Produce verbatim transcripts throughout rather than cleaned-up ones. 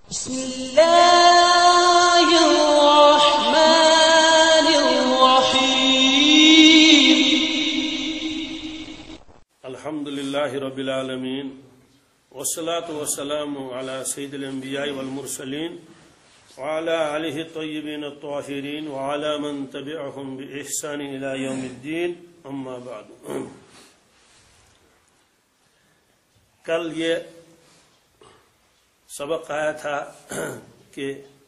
بسم الله الرحمن الرحيم الحمد لله رب العالمين والصلاة والسلام على سيد الأنبياء والمرسلين وعلى آله الطيبين الطاهرين وعلى من تبعهم بإحسان إلى يوم الدين أما بعد. کل یہ سبق آیا تھا کہ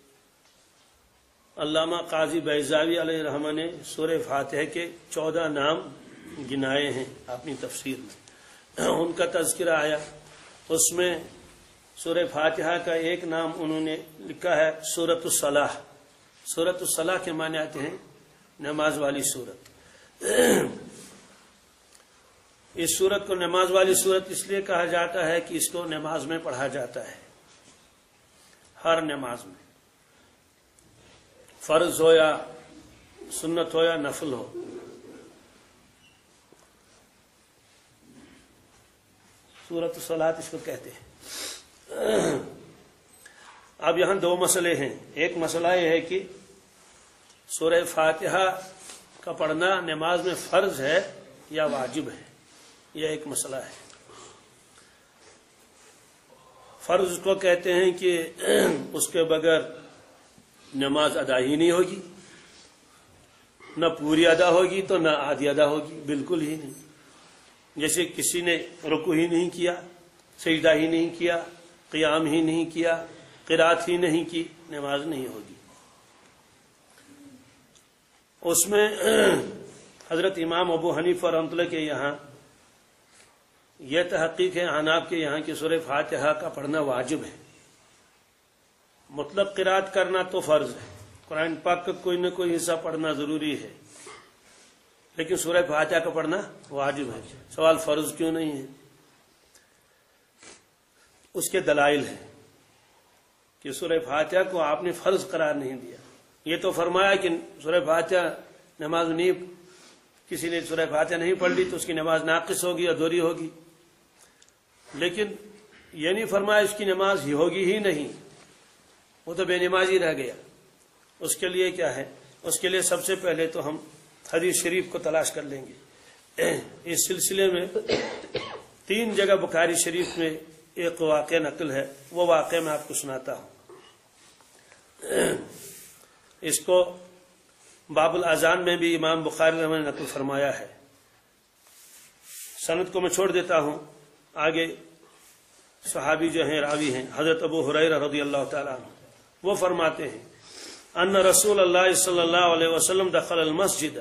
علامہ قاضی بیضاوی علیہ رحمہ نے سورہ فاتحہ کے چودہ نام گنائے ہیں اپنی تفسیر میں. ان کا تذکرہ آیا. اس میں سورہ فاتحہ کا ایک نام انہوں نے لکھا ہے سورۃ الصلاح. سورۃ الصلاح کے معنی آتے ہیں نماز والی سورت. اس سورت کو نماز والی سورت اس لیے کہا جاتا ہے کہ اس کو نماز میں پڑھا جاتا ہے. ہر نماز میں، فرض ہو یا سنت ہو یا نفل ہو. سورۃ الصلاۃ اس کو کہتے ہیں. اب یہاں دو مسئلے ہیں. ایک مسئلہ یہ ہے کہ سورہ فاتحہ کا پڑھنا نماز میں فرض ہے یا واجب ہے. یہ ایک مسئلہ ہے. فرض کو کہتے ہیں کہ اس کے بغیر نماز ادا ہی نہیں ہوگی. نہ پوری ادا ہوگی تو نہ آدھی ادا ہوگی، بالکل ہی نہیں. جیسے کسی نے رکوع ہی نہیں کیا، سجدہ ہی نہیں کیا، قیام ہی نہیں کیا، قرات ہی نہیں کی، نماز نہیں ہوگی. اس میں حضرت امام ابو حنیفہ رحمۃ اللہ کے یہاں یہ تحقیق ہے احناف کے یہاں کہ سورہ فاتحہ کا پڑھنا واجب ہے. مطلق قرات کرنا تو فرض ہے. قرآن پاک کا کوئی نہ کوئی حصہ پڑھنا ضروری ہے، لیکن سورہ فاتحہ کا پڑھنا واجب ہے. سوال فرض کیوں نہیں ہے؟ اس کے دلائل ہیں کہ سورہ فاتحہ کو آپ نے فرض قرار نہیں دیا. یہ تو فرمایا کہ سورہ فاتحہ نماز نہیں، کسی نے سورہ فاتحہ نہیں پڑھ لی تو اس کی نماز ناقص ہوگی، ادھوری ہوگی. لیکن یہ نہیں فرمایا اس کی نماز ہی ہوگی ہی نہیں، وہ تو بے نمازی رہ گیا. اس کے لیے کیا ہے؟ اس کے لیے سب سے پہلے تو ہم حدیث شریف کو تلاش کر لیں گے. اس سلسلے میں تین جگہ بخاری شریف میں ایک واقعہ نقل ہے. وہ واقعہ میں آپ کو سناتا ہوں. اس کو باب الاذان میں بھی امام بخاری رحمہ نے نقل فرمایا ہے. سند کو میں چھوڑ دیتا ہوں. آگے صحابی جو ہیں راوی ہیں حضرت ابو ہریرہ رضی اللہ تعالیٰ عنہ. وہ فرماتے ہیں ان رسول اللہ صلی اللہ علیہ وسلم دخل المسجد،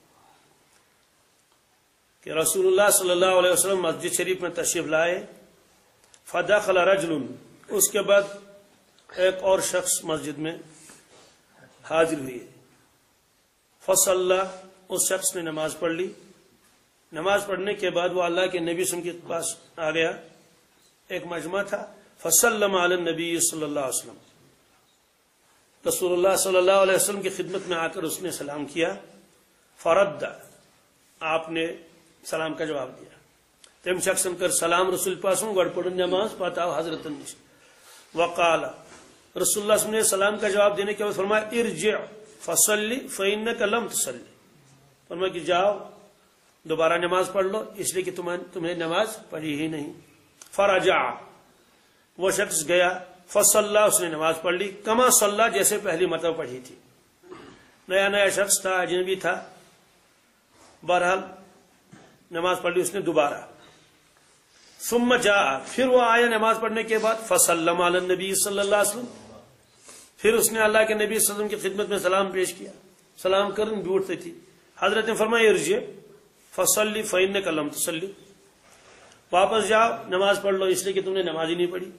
کہ رسول اللہ صلی اللہ علیہ وسلم مسجد شریف میں تشریف لائے. فدخل رجل، اس کے بعد ایک اور شخص مسجد میں حاضر ہوئے. فصلی، اس شخص نے نماز پڑھ لی. نماز پڑھنے کے بعد وہ اللہ کے نبی صلی اللہ علیہ وسلم کے پاس آ گیا. ایک مجمع تھا. فسلم علی النبی صلی اللہ علیہ وسلم، رسول اللہ صلی اللہ علیہ وسلم کی خدمت میں آ کر اس نے سلام کیا. فرد، آپ نے سلام کا جواب دیا. تم شخص کر سلام رسول پاسوں گڑ پڑھ نماز پتاؤ حضرت النش. وقال، رسول اللہ صلی اللہ علیہ وسلم نے سلام کا جواب دینے کے بعد فرمایا ارجع فصلی فإنک لم تصلی. فرمایا کہ جاؤ دوبارہ نماز پڑھ لو، اس لیے کہ تمہیں نماز پڑھی ہی نہیں. فرجع، وہ شخص گیا. فصلی، اس نے نماز پڑھ لی. کما صلی، جیسے پہلی مرتبہ پڑھی تھی. نیا نیا شخص تھا، اجنبی تھا. بہرحال نماز پڑھ لی اس نے دوبارہ. ثم جاء، پھر وہ آیا نماز پڑھنے کے بعد. فسلم علی النبی صلی اللہ علیہ وسلم، پھر اس نے اللہ کے نبی صلی اللہ علیہ وسلم کی خدمت میں سلام پیش کیا. سلام کرنے بھی اٹھتی تھی. حضرت نے فرمایا ارجع فصلی فإنک لم تصلی، واپس جاؤ نماز پڑھ لو، اس لیے کہ تم نے نماز ہی نہیں پڑھی.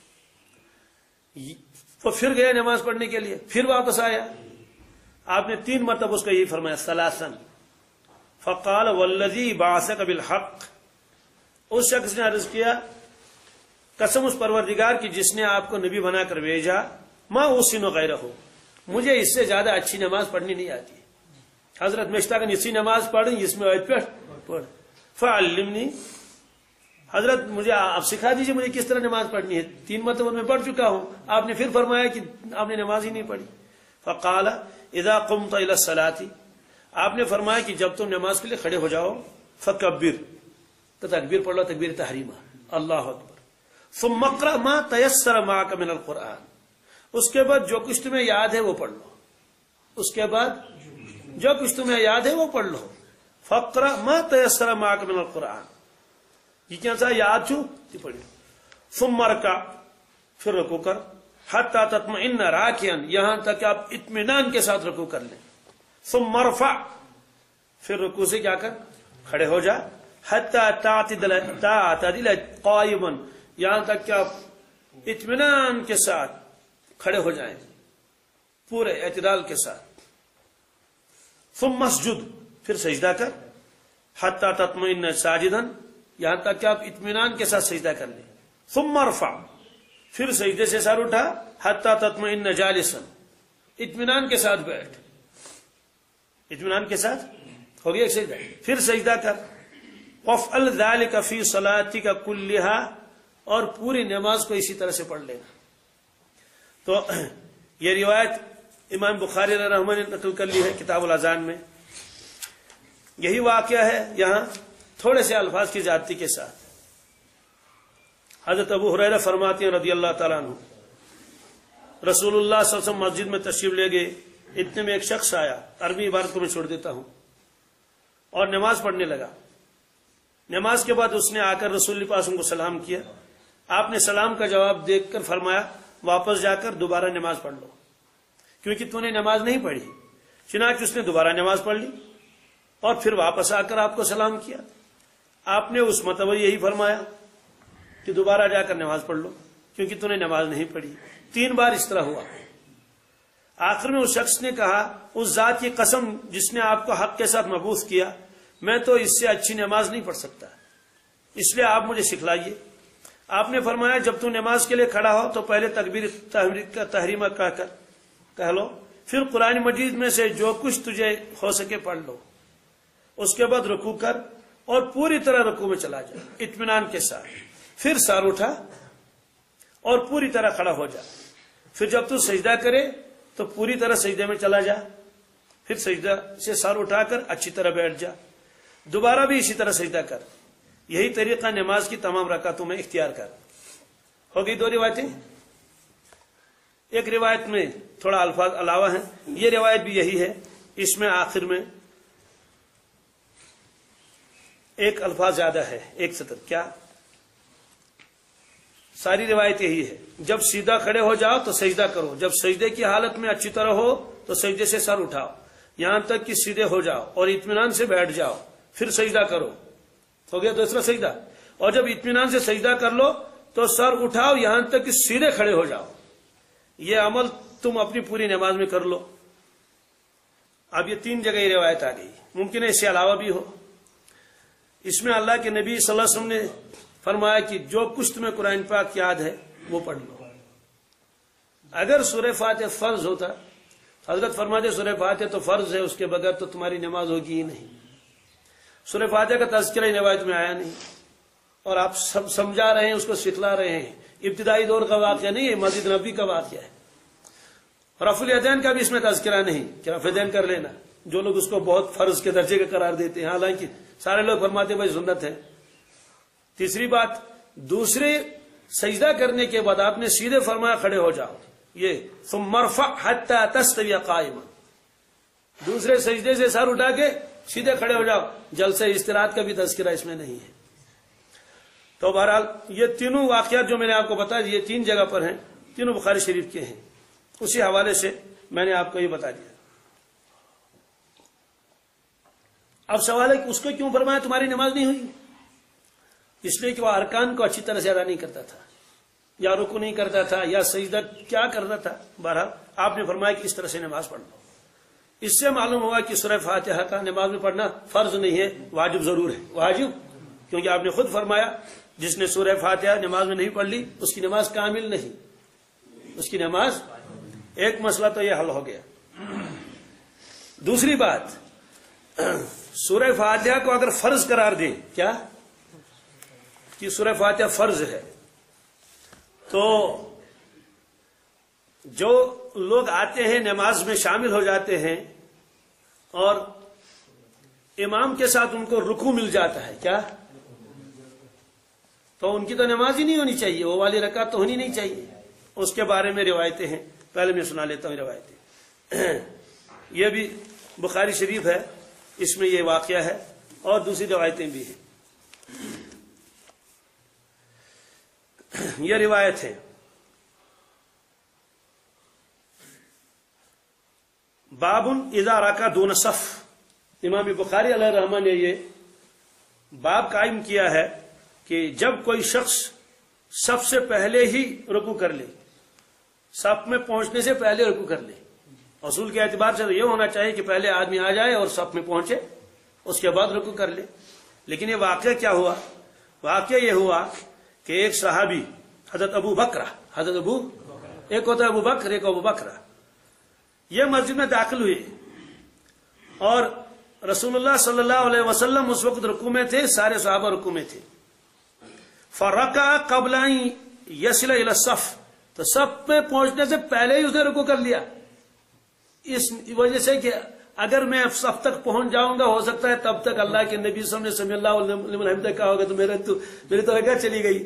وہ پھر گیا نماز پڑھنے کے لیے، پھر واپس آیا. آپ نے تین مرتبہ اس کا یہی فرمایا ثلاثاً. فقال والذی بعثک بالحق، اس شخص نے عرض کیا قسم اس پروردگار کی جس نے آپ کو نبی بنا کر بھیجا، ما احسن غیرہ، مجھے اس سے زیادہ اچھی نماز پڑھنی نہیں آتی. حضرت مشتاق اسی نماز پڑھ اس میں آیت پڑھ پڑھ فعلمنی، حضرت مجھے آپ سکھا دیجئے مجھے کس طرح نماز پڑھنی ہے، تین مرتبہ میں پڑھ چکا ہوں، آپ نے پھر فرمایا کہ آپ نے نماز ہی نہیں پڑھی. فقال اذا قمت الى الصلاة، آپ نے فرمایا کہ جب تم نماز کے لیے کھڑے ہو جاؤ فکبر، تو تکبیر پڑھ لو، تکبیر تحریمہ، اللہ اکبر. ثم اقرأ ما تيسر معك من القرآن، اس کے بعد جو کچھ تمہیں یاد ہے وہ پڑھ لو، اس کے بعد جو کچھ تمہیں یاد ہے وہ پڑھ لو. فقرأ ما تيسر معك من القرآن، یہ کیا سا یاد چھو یہ پڑھی. ثم ارکع، پھر رکوع کر، حتی تطمئن راکعا، یہاں تک کہ آپ اطمینان کے ساتھ رکوع کر لیں. ثم ارفع، پھر رکوع سے کیا کر کھڑے ہو جا. حتی تعتدل تعتدل قائما، یہاں تک کہ آپ اطمینان کے ساتھ کھڑے ہو جائیں پورے اعتدال کے ساتھ. ثم اسجد، پھر سجدہ کر. حتی تطمئن ساجدا، یہاں تک کہ آپ اطمینان کے ساتھ سجدہ کر لیں. ثم ارفع، پھر سجدے سے سر اٹھا. حتی تطمئن جالسا، اطمینان کے ساتھ بیٹھ، اطمینان کے ساتھ ہو گیا ایک سجدہ. پھر سجدہ کر. وافعل ذلك فی صلاتك كلها، اور پوری نماز کو اسی طرح سے پڑھ لینا. تو یہ روایت امام بخاری رحمہ نے نقل کر لی ہے کتاب الاذان میں. یہی واقعہ ہے یہاں تھوڑے سے الفاظ کی زیادتی کے ساتھ. حضرت ابو ہریرہ فرماتے ہیں رضی اللہ تعالیٰ عنہ، رسول اللہ صلی اللہ علیہ وسلم مسجد میں تشریف لے گئے، اتنے میں ایک شخص آیا، عربی عبارت کو میں چھوڑ دیتا ہوں، اور نماز پڑھنے لگا. نماز کے بعد اس نے آ کر رسول اللہ پاک کو سلام کیا. آپ نے سلام کا جواب دیکھ کر فرمایا واپس جا کر دوبارہ نماز پڑھ لو، کیونکہ تو نے نماز نہیں پڑھی. چنانچہ اس نے دوبارہ نماز پڑھ لی اور پھر واپس آ کر آپ کو سلام کیا. آپ نے اس مرتبہ یہی فرمایا کہ دوبارہ جا کر نماز پڑھ لو کیونکہ تو نے نماز نہیں پڑھی. تین بار اس طرح ہوا. آخر میں اس شخص نے کہا اس ذات کی قسم جس نے آپ کو حق کے ساتھ مبعوث کیا، میں تو اس سے اچھی نماز نہیں پڑھ سکتا، اس لیے آپ مجھے سکھلائیے. آپ نے فرمایا جب تو نماز کے لیے کھڑا ہو تو پہلے تکبیر تحریمہ کہہ کر کہہ لو، پھر قرآن مجید میں سے جو کچھ تجھے ہو سکے پڑھ لو. اس کے بعد رکوع کر اور پوری طرح رکوع میں چلا جا اطمینان کے ساتھ. پھر سر اٹھا اور پوری طرح کھڑا ہو جا. پھر جب تو سجدہ کرے تو پوری طرح سجدے میں چلا جا. پھر سجدہ سے سر اٹھا کر اچھی طرح بیٹھ جا. دوبارہ بھی اسی طرح سجدہ کر. یہی طریقہ نماز کی تمام رکعتوں میں اختیار کر. ہو گئی دو روایتیں. ایک روایت میں تھوڑا الفاظ علاوہ ہیں، یہ روایت بھی یہی ہے. اس میں آخر میں ایک الفاظ زیادہ ہے، ایک سطر. کیا؟ ساری روایت یہی ہے، جب سیدھا کھڑے ہو جاؤ تو سجدہ کرو، جب سجدے کی حالت میں اچھی طرح ہو تو سجدے سے سر اٹھاؤ یہاں تک کہ سیدھے ہو جاؤ اور اطمینان سے بیٹھ جاؤ، پھر سجدہ کرو. ہو گیا دوسرا سجدہ. اور جب اطمینان سے سجدہ کر لو تو سر اٹھاؤ یہاں تک کہ سیدھے کھڑے ہو جاؤ. یہ عمل تم اپنی پوری نماز میں کر لو. اب یہ تین جگہ یہ روایت آ گئی، ممکن ہے اس سے علاوہ بھی ہو. اس میں اللہ کے نبی صلی اللہ علیہ وسلم نے فرمایا کہ جو کچھ تمہیں قرآن پاک یاد ہے وہ پڑھ لو. اگر سورہ فاتحہ فرض ہوتا، حضرت فرماتے سورہ فاتحہ تو فرض ہے، اس کے بغیر تو تمہاری نماز ہوگی ہی نہیں. سورہ فاتحہ کا تذکرہ روایت میں آیا نہیں، اور آپ سب سمجھا رہے ہیں، اس کو سکھلا رہے ہیں. ابتدائی دور کا واقعہ نہیں ہے، مسجد نبی کا واقعہ ہے. رفع الیدین کا بھی اس میں تذکرہ نہیں کہ رفع الیدین کر لینا. جو لوگ اس کو بہت فرض کے درجے کا قرار دیتے ہیں، حالانکہ سارے لوگ فرماتے ہیں بھائی سنت ہے. تیسری بات، دوسرے سجدہ کرنے کے بعد آپ نے سیدھے فرمایا کھڑے ہو جاؤ. یہ ثم ارفع حتى تستوي قائما، دوسرے سجدے سے سر اٹھا کے سیدھے کھڑے ہو جاؤ. جلسہ استراحت کا بھی تذکرہ اس میں نہیں ہے. تو بہرحال یہ تینوں واقعات جو میں نے آپ کو بتایا یہ تین جگہ پر ہیں، تینوں بخاری شریف کے ہیں. اسی حوالے سے میں نے آپ کو یہ بتا دیا. اب سوال ہے کہ اس کو کیوں فرمایا تمہاری نماز نہیں ہوئی؟ اس لیے کہ وہ ارکان کو اچھی طرح سے ادا نہیں کرتا تھا، یا رکوع نہیں کرتا تھا، یا سجدہ کیا کرتا تھا. بہرحال آپ نے فرمایا کہ اس طرح سے نماز پڑھ لو. اس سے معلوم ہوا کہ سورہ فاتحہ کا نماز میں پڑھنا فرض نہیں ہے، واجب ضرور ہے. واجب کیونکہ آپ نے خود فرمایا جس نے سورہ فاتحہ نماز میں نہیں پڑھ لی اس کی نماز کامل نہیں، اس کی نماز. ایک مسئلہ تو یہ حل ہو گیا. دوسری بات، سورہ فاتحہ کو اگر فرض قرار دیں، کیا کہ سورہ فاتحہ فرض ہے، تو جو لوگ آتے ہیں نماز میں شامل ہو جاتے ہیں اور امام کے ساتھ ان کو رکوع مل جاتا ہے، کیا تو ان کی تو نماز ہی نہیں ہونی چاہیے، وہ والی رکعت تو ہونی نہیں چاہیے۔ اس کے بارے میں روایتیں ہیں، پہلے میں سنا لیتا ہوں روایتیں۔ یہ بھی بخاری شریف ہے، اس میں یہ واقعہ ہے، اور دوسری روایتیں بھی ہیں۔ یہ روایت ہے باب اذا رکع دون صف، امام بخاری علیہ الرحمہ نے یہ باب قائم کیا ہے کہ جب کوئی شخص صف سے پہلے ہی رکوع کر لے، صف میں پہنچنے سے پہلے رکوع کر لے۔ اصول کے اعتبار سے یہ ہونا چاہیے کہ پہلے آدمی آ جائے اور صف میں پہنچے، اس کے بعد رکوع کر لے۔ لیکن یہ واقعہ کیا ہوا؟ واقعہ یہ ہوا کہ ایک صحابی حضرت ابو بکرہ، حضرت ابو ایک ہوتا ہے ابو بکر، ایک ابو بکرہ، یہ مسجد میں داخل ہوئے اور رسول اللہ صلی اللہ علیہ وسلم اس وقت رکوع میں تھے، سارے صحابہ رکوع میں تھے۔ فرکع قبل ان یصل الی الصف، تو صف پہ پہنچنے سے پہلے ہی اس نے رکوع کر لیا، اس وجہ سے کہ اگر میں صف تک پہنچ جاؤں گا ہو سکتا ہے تب تک اللہ کے نبی صلی اللہ علیہ وسلم نے سمی اللہ لمن حمدہ کہا ہوگا تو میرے تو میری تو رکعت چلی گئی۔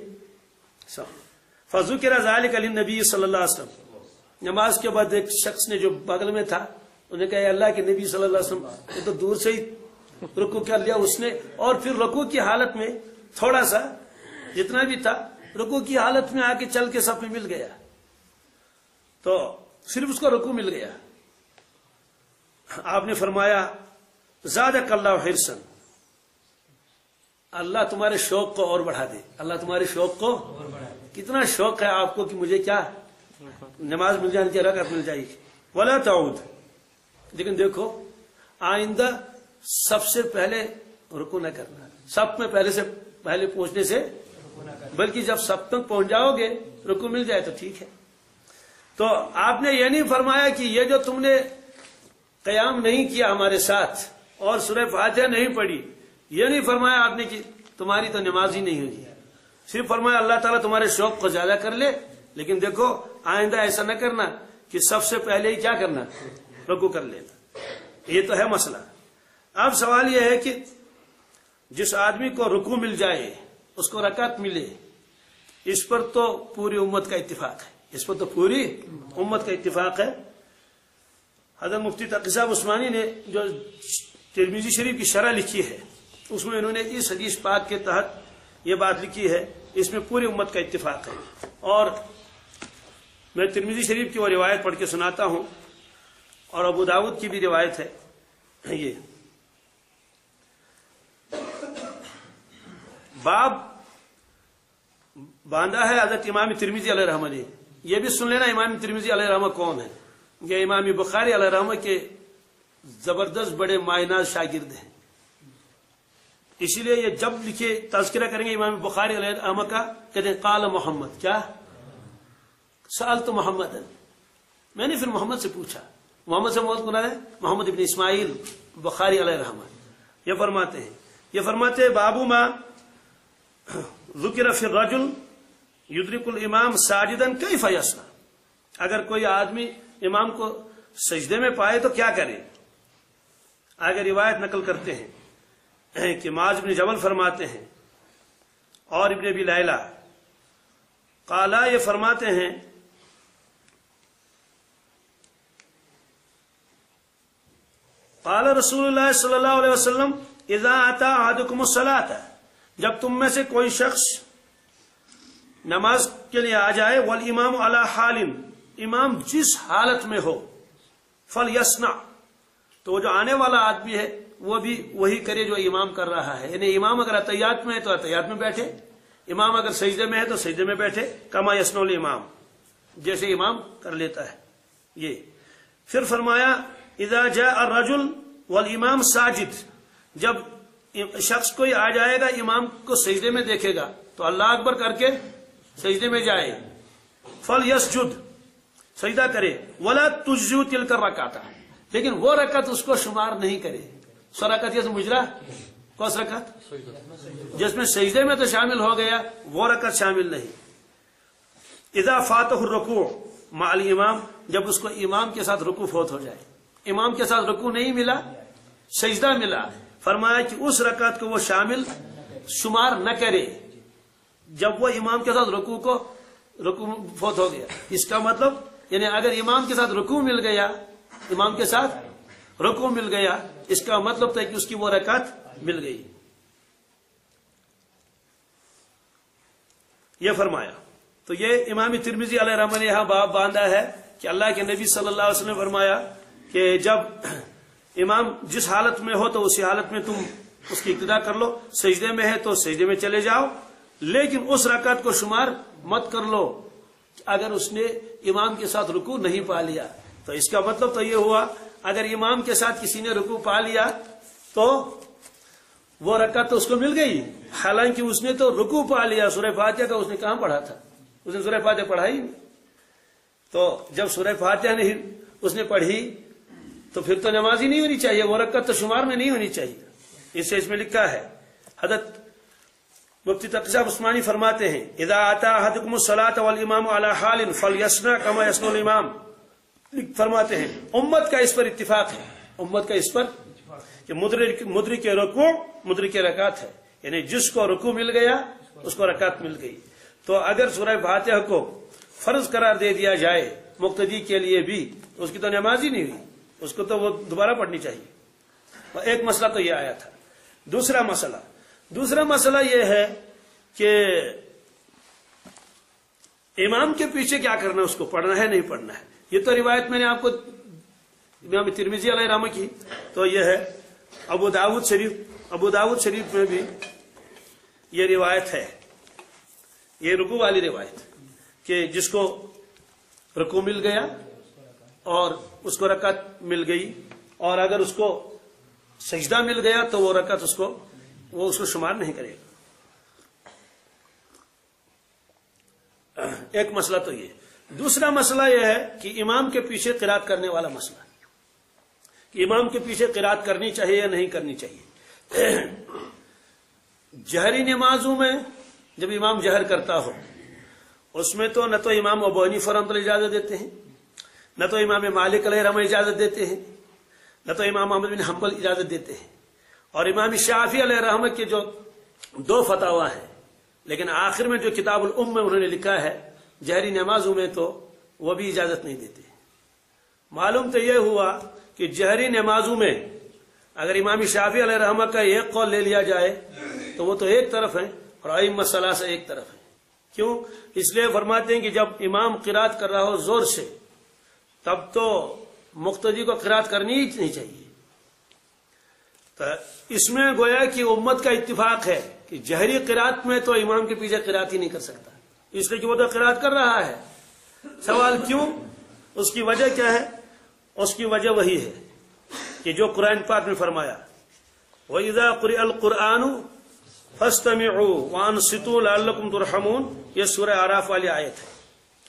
فذکر ذلک للنبی صلی اللہ علیہ وسلم، نماز کے بعد ایک شخص نے جو بغل میں تھا انہوں نے کہا اے اللہ کے نبی صلی اللہ علیہ وسلم، یہ تو دور سے ہی رکوع کر لیا اس نے، اور پھر رکوع کی حالت میں تھوڑا سا جتنا بھی تھا رکوع کی حالت میں آ کے چل کے صف میں مل گیا، تو صرف اس کو رکوع مل گیا۔ آپ نے فرمایا زادک اللہ حرصا، اللہ تمہارے شوق کو اور بڑھا دے، اللہ تمہارے شوق کو کتنا شوق ہے آپ کو کہ مجھے کیا نماز مل جانے کی رکعت مل جائے گی۔ ولا تعود، لیکن دیکھو آئندہ سب سے پہلے رکوع نہ کرنا، سب میں پہلے سے پہلے پہنچنے سے، بلکہ جب سب تک پہنچ جاؤ گے رکوع مل جائے تو ٹھیک ہے۔ تو آپ نے یہ نہیں فرمایا کہ یہ جو تم نے قیام نہیں کیا ہمارے ساتھ اور سورہ فاتحہ نہیں پڑھی، یہ نہیں فرمایا آپ نے کہ تمہاری تو نماز ہی نہیں ہوگی، صرف فرمایا اللہ تعالیٰ تمہارے شوق کو زیادہ کر لے، لیکن دیکھو آئندہ ایسا نہ کرنا کہ سب سے پہلے ہی کیا کرنا، رکوع کر لینا۔ یہ تو ہے مسئلہ۔ اب سوال یہ ہے کہ جس آدمی کو رکوع مل جائے اس کو رکعت ملے، اس پر تو پوری امت کا اتفاق ہے، اس پر تو پوری امت کا اتفاق ہے۔ حضرت مفتی تقی صاحب عثمانی نے جو ترمذی شریف کی شرح لکھی ہے اس میں انہوں نے اس حدیث پاک کے تحت یہ بات لکھی ہے، اس میں پوری امت کا اتفاق ہے۔ اور میں ترمذی شریف کی وہ روایت پڑھ کے سناتا ہوں، اور ابو داؤد کی بھی روایت ہے۔ یہ باب باندھا ہے حضرت امام ترمذی علیہ رحمہ نے، یہ بھی سن لینا امام ترمذی علیہ رحمہ کون ہے۔ یہ امام بخاری علیہ رحمہ کے زبردست بڑے مائناز شاگرد ہیں، اسی لیے یہ جب لکھے تذکرہ کریں گے امام بخاری علیہ رحمہ کا کہتے ہیں قال محمد، کیا سألت محمد، میں نے پھر محمد سے پوچھا، محمد سے محمد کون ہے؟ محمد ابن اسماعیل بخاری علیہ رحمہ۔ یہ فرماتے ہیں یہ فرماتے ہیں بابو ما ذکر فی الرجل یدرک الامام ساجدا کیف یصنع، اگر کوئی آدمی امام کو سجدے میں پائے تو کیا کرے۔ آگے روایت نقل کرتے ہیں کہ معاذ بن جبل فرماتے ہیں اور ابن ابی لیلہ قالا یہ فرماتے ہیں قال رسول اللہ صلی اللہ علیہ وسلم اذا اتا احدکم الصلاۃ، جب تم میں سے کوئی شخص نماز کے لیے آ جائے، والامام علی حال، امام جس حالت میں ہو، فلیصنع، تو وہ جو آنے والا آدمی ہے وہ بھی وہی کرے جو امام کر رہا ہے، یعنی امام اگر اتحیات میں ہے تو اتحیات میں بیٹھے، امام اگر سجدے میں ہے تو سجدے میں بیٹھے، کما یصنع الامام، جیسے امام کر لیتا ہے۔ یہ پھر فرمایا اذا جاء الرجل والامام ساجد، جب شخص کوئی آ جائے گا امام کو سجدے میں دیکھے گا تو اللہ اکبر کر کے سجدے میں جائے، فلیسجد، سجدہ کرے، ولا تجزئ تلک الرکعۃ، لیکن وہ رکعت اس کو شمار نہیں کرے، سو رکعت یہ مجرا کون سی رکعت؟ جس میں سجدے میں تو شامل ہو گیا وہ رکعت شامل نہیں. اذا فاتہ الرکوع مع الامام، جب اس کو امام کے ساتھ رکوع فوت ہو جائے، امام کے ساتھ رکوع نہیں ملا سجدہ ملا، فرمایا کہ اس رکعت کو وہ شامل شمار نہ کرے جب وہ امام کے ساتھ رکوع کو رکوع فوت ہو گیا. اس کا مطلب یعنی اگر امام کے ساتھ رکوع مل گیا، امام کے ساتھ رکوع مل گیا، اس کا مطلب تھا کہ اس کی وہ رکعت مل گئی. یہ فرمایا. تو یہ امام ترمذی علیہ رحمہ نے یہاں باب باندھا ہے کہ اللہ کے نبی صلی اللہ علیہ وسلم نے فرمایا کہ جب امام جس حالت میں ہو تو اسی حالت میں تم اس کی ابتدا کر لو، سجدے میں ہے تو سجدے میں چلے جاؤ، لیکن اس رکعت کو شمار مت کر لو اگر اس نے امام کے ساتھ رکوع نہیں پا لیا. تو اس کا مطلب تو یہ ہوا اگر امام کے ساتھ کسی نے رکوع پا لیا تو وہ رکعت تو اس کو مل گئی، حالانکہ اس نے تو رکوع پا لیا. سورہ فاتحہ کا اس نے کہاں پڑھا تھا؟ اس نے سورہ فاتحہ پڑھائی. تو جب سورہ فاتحہ نے اس نے پڑھی تو پھر تو نماز ہی نہیں ہونی چاہیے، وہ رکعت تو شمار میں نہیں ہونی چاہیے. اس سے اس میں لکھا ہے، حضرت مفتی تقی عثمانی فرماتے ہیں اذا آتا احدکم الصلاۃ والامام علی حال فلیصنع کما یصنع الامام. فرماتے ہیں امت کا اس پر اتفاق ہے، امت کا اس پر کہ مدرک مدرک کے رکوع مدرک کے رکعت ہے، یعنی جس کو رکوع مل گیا اس کو رکعت مل گئی. تو اگر سورہ فاتحہ کو فرض قرار دے دیا جائے مقتدی کے لیے بھی، اس کی تو نماز ہی نہیں ہوئی، اس کو تو وہ دوبارہ پڑھنی چاہیے. ایک مسئلہ تو یہ آیا تھا. دوسرا مسئلہ دوسرا مسئلہ یہ ہے کہ امام کے پیچھے کیا کرنا ہے، اس کو پڑھنا ہے نہیں پڑھنا ہے. یہ تو روایت میں نے آپ کو امام ترمذی علیہ رحمہ کی تو یہ ہے. ابو داؤد شریف ابو داؤد شریف میں بھی یہ روایت ہے، یہ رکوع والی روایت کہ جس کو رکوع مل گیا اور اس کو رکعت مل گئی، اور اگر اس کو سجدہ مل گیا تو وہ رکعت اس کو وہ اس کو شمار نہیں کرے گا. ایک مسئلہ تو یہ. دوسرا مسئلہ یہ ہے کہ امام کے پیچھے قرات کرنے والا مسئلہ کہ امام کے پیچھے قرات کرنی چاہیے یا نہیں کرنی چاہیے. جہری نمازوں میں جب امام جہر کرتا ہو اس میں تو نہ تو امام ابو حنیفہ رحمۃ اللہ اجازت دیتے ہیں، نہ تو امام مالک علیہ رحمہ اجازت دیتے ہیں، نہ تو امام احمد بن حنبل اجازت دیتے ہیں، اور امام شافعی علیہ رحمہ کے جو دو فتاوی ہیں، لیکن آخر میں جو کتاب الام میں انہوں نے لکھا ہے جہری نمازوں میں تو وہ بھی اجازت نہیں دیتے. معلوم تو یہ ہوا کہ جہری نمازوں میں اگر امام شافعی علیہ رحمہ کا ایک قول لے لیا جائے تو وہ تو ایک طرف ہے اور ائمہ ثلاثہ ایک طرف ہے. کیوں؟ اس لیے فرماتے ہیں کہ جب امام قرات کر رہا ہو زور سے تب تو مقتدی کو قرات کرنی ہی نہیں چاہیے. تو اس میں گویا کہ امت کا اتفاق ہے کہ جہری قرات میں تو امام کے پیچھے قرات ہی نہیں کر سکتا، اس لیے کہ وہ تو قرات کر رہا ہے. سوال کیوں؟ اس کی وجہ کیا ہے؟ اس کی وجہ وہی ہے کہ جو قرآن پاک میں فرمایا وَإِذَا قُرِئَ الْقُرْآنُ فَاسْتَمِعُوا وَأَنصِتُوا لَعَلَّكُمْ تُرْحَمُونَ. یہ سورہ اعراف والی آیت ہے.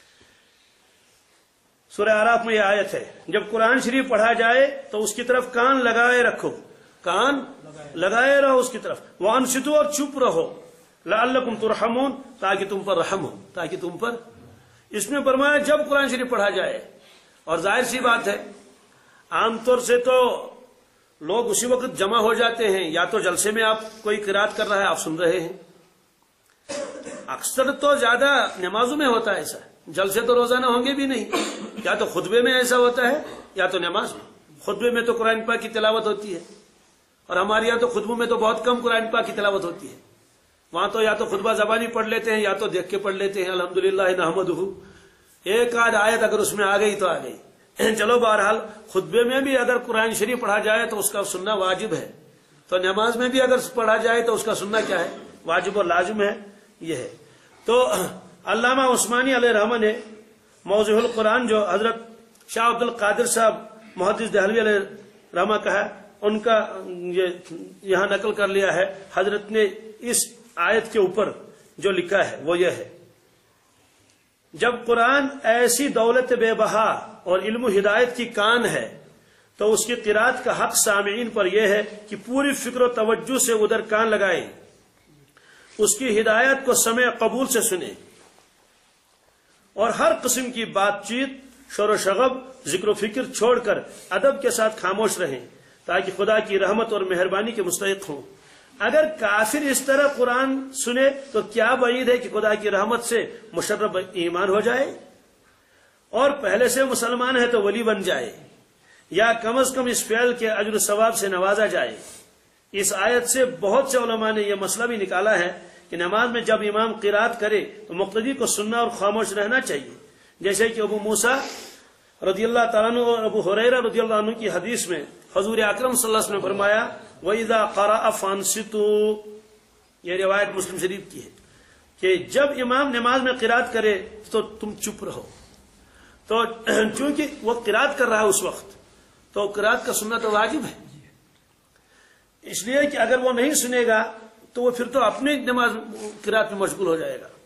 سورہ اعراف میں یہ آیت ہے جب قرآن شریف پڑھا جائے تو اس کی طرف کان لگائے رکھو، کان لگائے رہو اس کی طرف. وَأَنصِتُوا اور چپ رہو، لَعَلَّكُمْ تُرْحَمُونَ تاکہ تم پر رحم ہو، تاکہ تم پر. اس میں فرمایا جب قرآن شریف پڑھا جائے. اور ظاہر سی بات ہے عام طور سے تو لوگ اسی وقت جمع ہو جاتے ہیں، یا تو جلسے میں آپ کوئی قرات کر رہا ہے آپ سن رہے ہیں. اکثر تو زیادہ نمازوں میں ہوتا ہے ایسا، جلسے تو روزانہ ہوں گے بھی نہیں، یا تو خطبے میں ایسا ہوتا ہے یا تو نماز میں. خطبے میں تو قرآن پاک کی تلاوت ہوتی ہے، اور ہمارے یہاں تو خطبوں میں تو بہت کم قرآن پاک کی تلاوت ہوتی ہے. وہاں تو یا تو خطبہ زبانی پڑھ لیتے ہیں یا تو دیکھ کے پڑھ لیتے ہیں الحمدللہ نحمدہ، ایک آدھ آیت اگر اس میں آ گئی تو آ گئی. چلو بہرحال خطبے میں بھی اگر قرآن شریف پڑھا جائے تو اس کا سننا واجب ہے، تو نماز میں بھی اگر پڑھا جائے تو اس کا سننا کیا ہے؟ واجب اور لازم ہے. یہ ہے. تو علامہ عثمانی علیہ رحمہ نے موضوع القرآن جو حضرت شاہ عبد القادر صاحب محدث دہلوی علیہ رحمہ کا ہے ان کا یہ یہاں نقل کر لیا ہے. حضرت نے اس آیت کے اوپر جو لکھا ہے وہ یہ ہے جب قرآن ایسی دولت بے بہا اور علم و ہدایت کی کان ہے تو اس کی قرات کا حق سامعین پر یہ ہے کہ پوری فکر و توجہ سے ادھر کان لگائیں، اس کی ہدایت کو سمع قبول سے سنیں، اور ہر قسم کی بات چیت، شور و شغب، ذکر و فکر چھوڑ کر ادب کے ساتھ خاموش رہیں تاکہ خدا کی رحمت اور مہربانی کے مستحق ہوں۔ اگر کافر اس طرح قرآن سنے تو کیا بعید ہے کہ خدا کی رحمت سے مشرب ایمان ہو جائے، اور پہلے سے مسلمان ہے تو ولی بن جائے، یا کم از کم اس فعل کے اجر و ثواب سے نوازا جائے۔ اس آیت سے بہت سے علماء نے یہ مسئلہ بھی نکالا ہے کہ نماز میں جب امام قرات کرے تو مقتدی کو سننا اور خاموش رہنا چاہیے، جیسے کہ ابو موسیٰ رضی اللہ تعالیٰ عنہ اور ابو ہریرہ رضی اللہ عنہ کی حدیث میں حضور اکرم صلی اللہ علیہ وسلم نے فرمایا وَإِذَا قَرَأَ فَانصِتُوا، یہ روایت مسلم شریف کی ہے کہ جب امام نماز میں قرات کرے تو تم چپ رہو۔ تو چونکہ وہ قرات کر رہا ہے اس وقت تو قرات کا سننا تو واجب ہے، اس لیے کہ اگر وہ نہیں سنے گا تو وہ پھر تو اپنی نماز قرات میں مشغول ہو جائے گا۔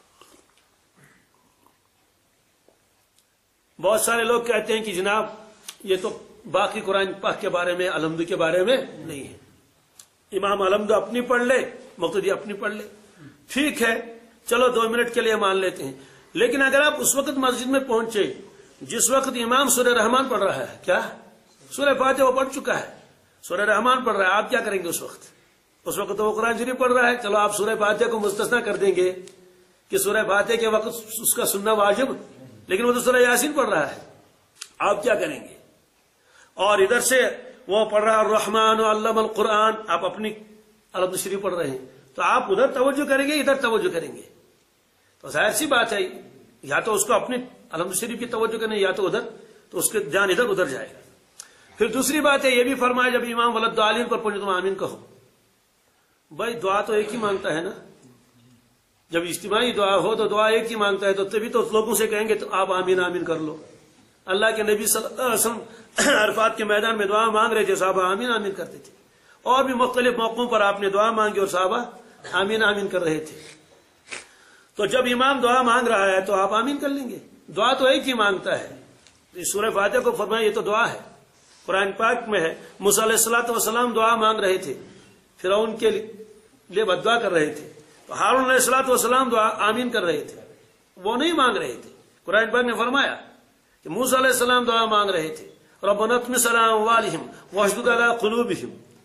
بہت سارے لوگ کہتے ہیں کہ جناب یہ تو باقی قرآن پاک کے بارے میں، الحمد کے بارے میں نہیں ہے، امام الحمد اپنی پڑھ لے، مقتدی اپنی پڑھ لے، ٹھیک ہے چلو دو منٹ کے لیے مان لیتے ہیں، لیکن اگر آپ اس وقت مسجد میں پہنچے جس وقت امام سورہ رحمان پڑھ رہا ہے، کیا سورہ فاتحہ وہ پڑھ چکا ہے، سورہ رحمان پڑھ رہا ہے، آپ کیا کریں گے اس وقت؟ اس وقت تو وہ قرآن شریف پڑھ رہا ہے، چلو آپ سورہ فاتحہ کو مستثنا کر دیں گے کہ سورہ فاتحہ کے وقت اس کا سننا واجب، لیکن وہ تو سورہ یاسین پڑھ رہا ہے، آپ کیا کریں گے؟ اور ادھر سے وہ پڑھ رہا الرحمن علم القرآن، آپ اپنی الحمد شریف پڑھ رہے ہیں، تو آپ ادھر توجہ کریں گے ادھر توجہ کریں گے؟ تو ظاہر سی بات ہے یا تو اس کو اپنی الحمد شریف کی توجہ کریں یا تو ادھر، تو اس کے دھیان ادھر ادھر جائے گا۔ پھر دوسری بات ہے یہ بھی فرمایا جب امام ولدالین پر پہنچے تو آمین کہو۔ بھائی دعا تو ایک ہی مانگتا ہے نا، جب اجتماعی دعا ہو تو دعا ایک ہی مانگتا ہے، تو تبھی تو لوگوں سے کہیں گے تو آپ آمین آمین کر لو۔ اللہ کے نبی صلی اللہ علیہ وسلم عرفات کے میدان میں دعا مانگ رہے تھے، صحابہ آمین آمین کرتے تھے، اور بھی مختلف موقعوں پر آپ نے دعا مانگی اور صحابہ آمین آمین کر رہے تھے۔ تو جب امام دعا مانگ رہا ہے تو آپ آمین کر لیں گے، دعا تو ایک ہی مانگتا ہے۔ سورہ فاتحہ کو فرمایا یہ تو دعا ہے، قرآن پاک میں ہے موسیٰ علیہ الصلوۃ والسلام دعا مانگ رہے تھے، فرعون کے لیے بد دعا کر رہے تھے، تو ہارون علیہ الصلوۃ والسلام دعا آمین کر رہے تھے، وہ نہیں مانگ رہے تھے۔ قرآن پاک نے فرمایا کہ موسیٰ علیہ السلام دعا مانگ رہے تھے ربنا اطمس علی اموالہم واشدد علی قلوبہم،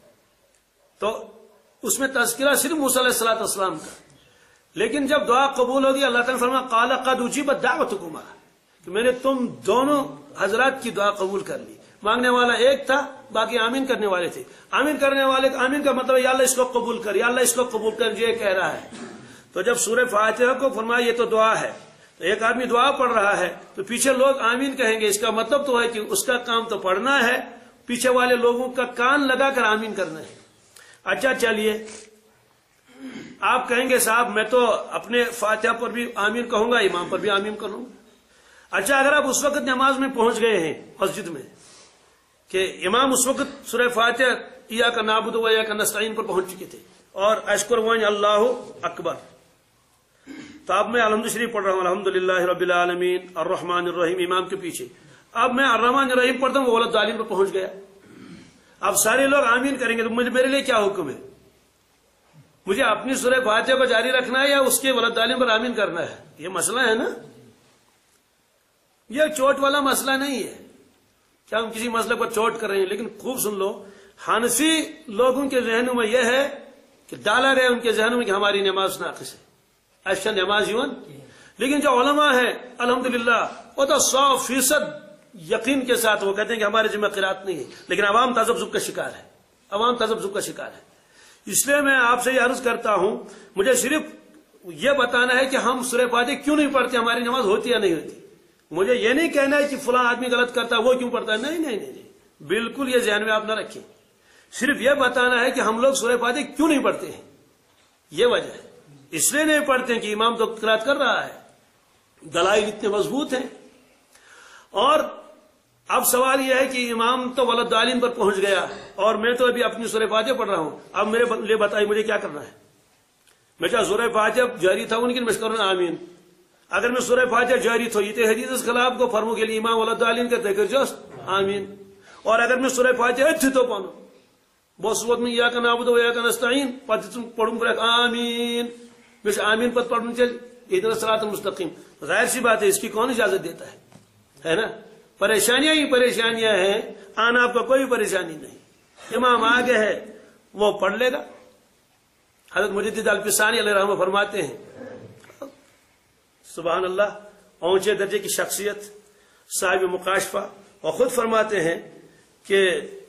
تو اس میں تذکرہ صرف موسیٰ علیہ الصلوۃ والسلام کا، لیکن جب دعا قبول ہوگی اللہ تعالیٰ نے فرمایا قال قد اجیبت دعوتکما، کہ میں نے تم دونوں حضرات کی دعا قبول کر لی۔ مانگنے والا ایک تھا، باقی آمین کرنے والے تھے۔ آمین کرنے والے آمین کا مطلب یا اللہ اس کو قبول کر، یا اللہ اس کو قبول کر، یہ کہہ رہا ہے۔ تو جب سورہ فاتحہ کو فرمایا یہ تو دعا ہے، تو ایک آدمی دعا پڑھ رہا ہے تو پیچھے لوگ آمین کہیں گے، اس کا مطلب تو ہے کہ اس کا کام تو پڑھنا ہے، پیچھے والے لوگوں کا کان لگا کر آمین کرنا ہے۔ اچھا چلیے آپ کہیں گے صاحب میں تو اپنے فاتحہ پر بھی آمین کہوں گا، امام پر بھی آمین کروں گا۔ اچھا اگر آپ اس وقت نماز میں پہنچ گئے ہیں مسجد میں کہ امام اس وقت سورہ فاتحہ ایاک نعبد و ایاک نستعین پر پہنچ چکے تھے اور اشکر وان اللہ اکبر، تو اب میں الحمد شریف پڑھ رہا ہوں الحمدللہ رب العالمین الرحمن الرحیم امام کے پیچھے، اب میں الرحمن الرحیم پڑھتا ہوں وہ ولدالین پر پہنچ گیا، اب سارے لوگ آمین کریں گے تو مجھے میرے لیے کیا حکم ہے؟ مجھے اپنی سورہ فاتحہ کو جاری رکھنا ہے یا اس کے ولدالین پر آمین کرنا ہے؟ یہ مسئلہ ہے نا، یہ چوٹ والا مسئلہ نہیں ہے کیا ہم کسی مسئلے پر چوٹ کر رہے ہیں، لیکن خوب سن لو، حنفی لوگوں کے ذہنوں میں یہ ہے کہ ڈالا رہے ان کے ذہنوں میں کہ ہماری نماز ناقص ہے، ایسا نماز یون، لیکن جو علماء ہیں الحمدللہ وہ تو سو فیصد یقین کے ساتھ وہ کہتے ہیں کہ ہمارے ذمہ قرات نہیں ہے، لیکن عوام تذبذب کا شکار ہے، عوام تذبذب کا شکار ہے۔ اس لیے میں آپ سے یہ عرض کرتا ہوں، مجھے صرف یہ بتانا ہے کہ ہم سورہ فاتحہ کیوں نہیں پڑھتے، ہماری نماز ہوتی یا نہیں ہوتی۔ مجھے یہ نہیں کہنا ہے کہ فلاں آدمی غلط کرتا ہے وہ کیوں پڑھتا ہے، نہیں نہیں نہیں بالکل یہ ذہن میں آپ نہ رکھیں، صرف یہ بتانا ہے کہ ہم لوگ سورہ فاتحہ کیوں نہیں پڑھتے ہیں، یہ وجہ ہے۔ اس لیے نہیں پڑھتے ہیں کہ امام تو قرات کر رہا ہے، دلائل اتنے مضبوط ہیں۔ اور اب سوال یہ ہے کہ امام تو ولدالین پر پہنچ گیا اور میں تو ابھی اپنی سورہ فاتحہ پڑھ رہا ہوں، اب میرے لیے بتائیے مجھے کیا کرنا ہے؟ میں چاہے سورہ فاتحہ جاری تھا لیکن میں کروں آمین، اگر میں سورہ فاتحہ جاری تھو یہ حدیث خلاف کو فرمو کے لیے امام ولدالین کرتے کہ جس آمین، اور اگر میں سورہ فاتحہ اتھی تو پانو بہت وقت میں یا کا نعبد و یا کا نستعین پتہ پڑھوں پھر آمین بیش آمین پتہ پڑھوں چل اہدنا الصراط المستقیم. ظاہر سی بات ہے اس کی کون اجازت دیتا ہے ہے نا. پریشانیاں ہی پریشانیاں ہیں, آنا آپ کا کوئی پریشانی نہیں. امام آگے ہے وہ پڑھ لے گا. حضرت مجدد الفسانی علیہ رحمہ فرماتے ہیں سبحان اللہ, اونچے درجے کی شخصیت صاحب مکاشفہ, اور خود فرماتے ہیں کہ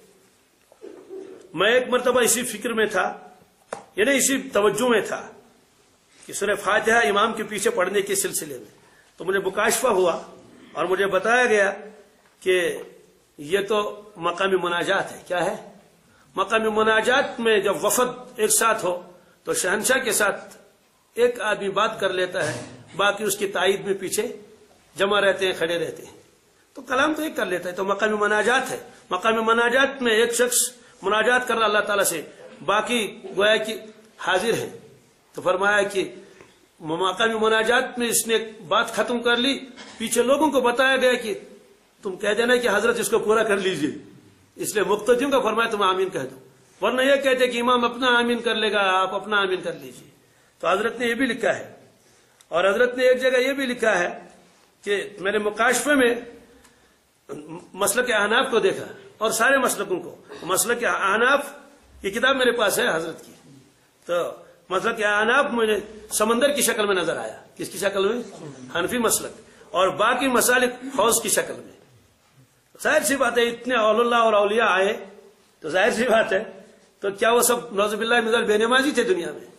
میں ایک مرتبہ اسی فکر میں تھا, یعنی اسی توجہ میں تھا کہ سورہ فاتحہ امام کے پیچھے پڑھنے کے سلسلے میں, تو مجھے مکاشفہ ہوا اور مجھے بتایا گیا کہ یہ تو مقام مناجات ہے. کیا ہے مقام مناجات میں جب وفد ایک ساتھ ہو تو شہنشاہ کے ساتھ ایک آدمی بات کر لیتا ہے, باقی اس کی تائید میں پیچھے جمع رہتے ہیں, کھڑے رہتے ہیں, تو کلام تو ایک کر لیتا ہے. تو مقام مناجات ہے. مقام مناجات میں ایک شخص مناجات کر رہا اللہ تعالیٰ سے, باقی گویا کہ حاضر ہیں. تو فرمایا کہ مقام مناجات میں اس نے بات ختم کر لی, پیچھے لوگوں کو بتایا گیا کہ تم کہہ دینا کہ حضرت اس کو پورا کر لیجئے, اس لیے مقتدیوں کا فرمایا تم آمین کہہ دو, ورنہ یہ کہتے کہ امام اپنا آمین کر لے گا, آپ اپنا آمین کر لیجئے. تو حضرت نے یہ بھی لکھا ہے, اور حضرت نے ایک جگہ یہ بھی لکھا ہے کہ میرے مکاشفے میں مسلک احناف کو دیکھا اور سارے مسلکوں کو. مسلک احناف کی کتاب میرے پاس ہے حضرت کی, تو مسلک احناف مجھے سمندر کی شکل میں نظر آیا. کس کی شکل میں؟ حنفی مسلک, اور باقی مسالک حوض کی شکل میں. ظاہر سی بات ہے اتنے اول اللہ اور اولیاء آئے تو ظاہر سی بات ہے, تو کیا وہ سب نعوذ باللہ من ذلک بے نمازی تھے دنیا میں؟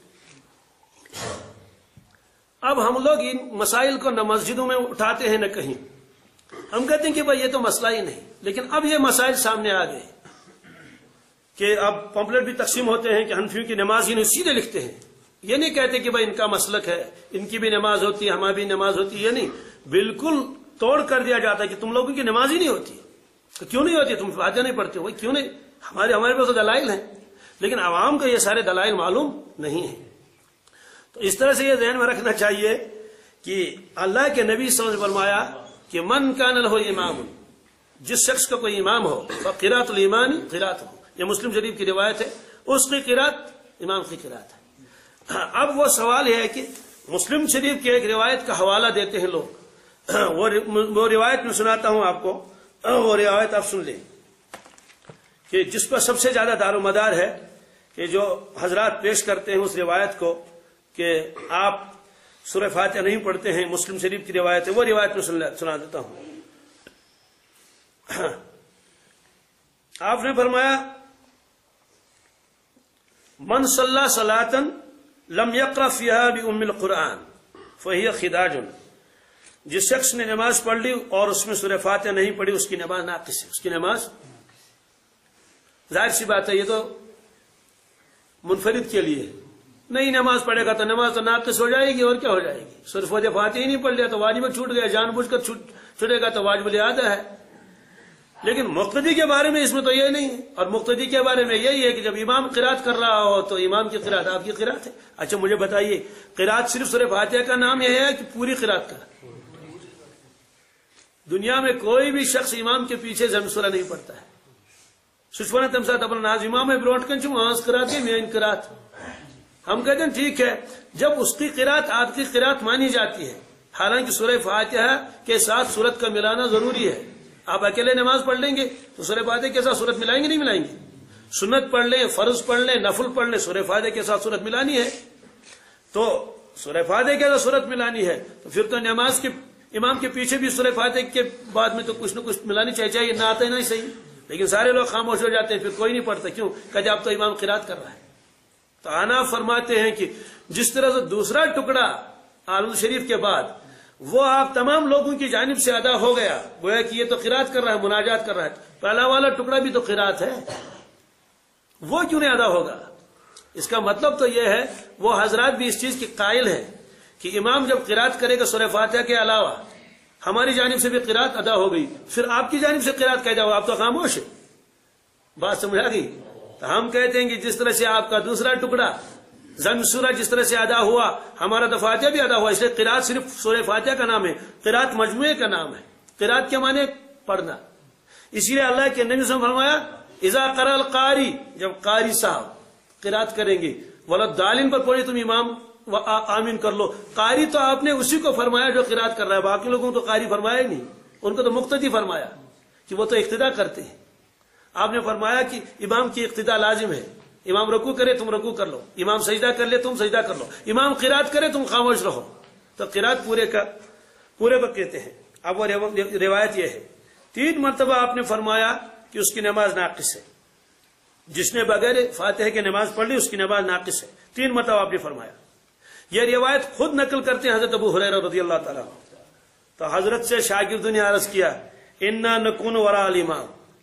اب ہم لوگ ان مسائل کو نہ مسجدوں میں اٹھاتے ہیں نہ کہیں. ہم کہتے ہیں کہ بھائی یہ تو مسئلہ ہی نہیں, لیکن اب یہ مسائل سامنے آ گئے کہ اب پمپلیٹ بھی تقسیم ہوتے ہیں کہ حنفیوں کی نماز ہی سیدھے لکھتے ہیں. یہ نہیں کہتے کہ بھائی ان کا مسلک ہے, ان کی بھی نماز ہوتی ہے, ہماری بھی نماز ہوتی ہے. یہ نہیں, بالکل توڑ کر دیا جاتا ہے کہ تم لوگوں کی نماز ہی نہیں ہوتی. تو کیوں نہیں ہوتی؟ تم فاتحہ نہیں پڑھتے ہو, کیوں نہیں؟ ہمارے ہمارے پاس تو دلائل ہیں, لیکن عوام کو یہ سارے دلائل معلوم نہیں ہیں. تو اس طرح سے یہ ذہن میں رکھنا چاہیے کہ اللہ کے نبی صلی اللہ علیہ وسلم نے فرمایا کہ من کان لہ امام, جس شخص کا کوئی امام ہو فقراۃ الایمان قراءت ہو. یہ مسلم شریف کی روایت ہے, اس کی قراءت امام کی قراءت ہے. اب وہ سوال یہ ہے کہ مسلم شریف کی ایک روایت کا حوالہ دیتے ہیں لوگ, وہ روایت میں سناتا ہوں آپ کو, وہ روایت آپ سن لیں کہ جس پر سب سے زیادہ دار و مدار ہے کہ جو حضرات پیش کرتے ہیں اس روایت کو کہ آپ سورہ فاتحہ نہیں پڑھتے ہیں, مسلم شریف کی روایت ہے, وہ روایت میں سنا دیتا ہوں. آپ نے فرمایا من صلی صلاۃ لم یقرأ فیہا بأم القرآن فہی خداج, جس شخص نے نماز پڑھ لی اور اس میں سورہ فاتحہ نہیں پڑھی اس کی نماز ناقص ہے, اس کی نماز. ظاہر سی بات ہے یہ تو منفرد کے لیے, نہیں نماز پڑھے گا تو نماز تو ناقص ہو جائے گی, اور کیا ہو جائے گی؟ صرف وجہ فاتحہ ہی نہیں پڑھ لیا تو واجب چھوٹ گیا, جان بوجھ کر چھوٹے گا تو واجب الادا ہے. لیکن مقتدی کے بارے میں اس میں تو یہ نہیں ہے, اور مقتدی کے بارے میں یہی ہے کہ جب امام قرات کر رہا ہو تو امام کی قرات آپ کی قرات ہے. اچھا مجھے بتائیے, قرات صرف سورہ فاتحہ کا نام یہ ہے کہ پوری قرات کا؟ دنیا میں کوئی بھی شخص امام کے پیچھے ضم سورہ نہیں پڑھتا ہے. سشونا تم ساتھ اپنا ناز امام ہے بروٹ کن چوں آنس قرات کے میں ان قرات. ہم کہتے ہیں ٹھیک ہے, جب اس کی قرات آپ کی قرات مانی جاتی ہے, حالانکہ سورہ فاتحہ کے ساتھ سورت کا ملانا ضروری ہے. آپ اکیلے نماز پڑھ لیں گے تو سورہ فاتحہ کے ساتھ سورت ملائیں گے نہیں ملائیں گے؟ سنت پڑھ لیں, فرض پڑھ لیں, نفل پڑھ لیں, سورہ فاتحہ کے ساتھ سورت ملانی ہے. تو سورہ فاتحہ کے ساتھ سورت ملانی ہے تو پھر تو نماز کے امام کے پیچھے بھی سورہ فاتحہ کے بعد میں تو کچھ نہ کچھ ملانی چاہیے, چاہیے نہ آتا ہی نہیں صحیح. لیکن سارے لوگ خاموش ہو جاتے ہیں, پھر کوئی نہیں پڑھتا. کیوں؟ کہ آپ تو امام قرات کر رہا ہے. تو حناف فرماتے ہیں کہ جس طرح سے دوسرا ٹکڑا عالم شریف کے بعد وہ آپ تمام لوگوں کی جانب سے ادا ہو گیا, گویا کہ یہ تو قرات کر رہا ہے, مناجات کر رہا ہے, پہلا والا ٹکڑا بھی تو قرات ہے, وہ کیوں نہیں ادا ہوگا؟ اس کا مطلب تو یہ ہے وہ حضرات بھی اس چیز کی قائل ہیں کہ امام جب قرات کرے گا سورہ فاتحہ کے علاوہ ہماری جانب سے بھی قرات ادا ہو گئی, پھر آپ کی جانب سے قرات کہہ جاؤ, آپ تو خاموش ہے. بات سمجھا گئی؟ تو ہم کہتے ہیں کہ جس طرح سے آپ کا دوسرا ٹکڑا ضم سورہ جس طرح سے ادا ہوا, ہمارا تو فاتحہ بھی ادا ہوا, اس لیے قرات صرف سورہ فاتحہ کا نام ہے, قرات مجموعے کا نام ہے. قرات کے معنی پڑھنا, اسی لیے اللہ کے نبی صلی اللہ علیہ وسلم فرمایا اذا قرأ القاری، جب قاری صاحب قرات کریں گے، ولدالین پر پڑھے تم امام و آمین کر لو. قاری تو آپ نے اسی کو فرمایا جو قرات کر رہا ہے، باقی لوگوں کو قاری فرمایا ہی نہیں، ان کو تو مقتدی فرمایا کہ وہ تو اقتدا کرتے ہیں. آپ نے فرمایا کہ امام کی اقتدا لازم ہے، امام رکوع کرے تم رکوع کر لو، امام سجدہ کر لے تم سجدہ کر لو، امام قرات کرے تم خاموش رہو. تو قرات پورے کا پورے پر کہتے ہیں. اب وہ روایت یہ ہے تین مرتبہ آپ نے فرمایا کہ اس کی نماز ناقص ہے، جس نے بغیر فاتحہ کی نماز پڑھ لی اس کی نماز ناقص ہے. تین مرتبہ آپ نے فرمایا. یہ روایت خود نقل کرتے ہیں حضرت ابو ہریرہ رضی اللہ تعالیٰ. تو حضرت سے شاگردوں نے عرض کیا انا نکون وراء الامام،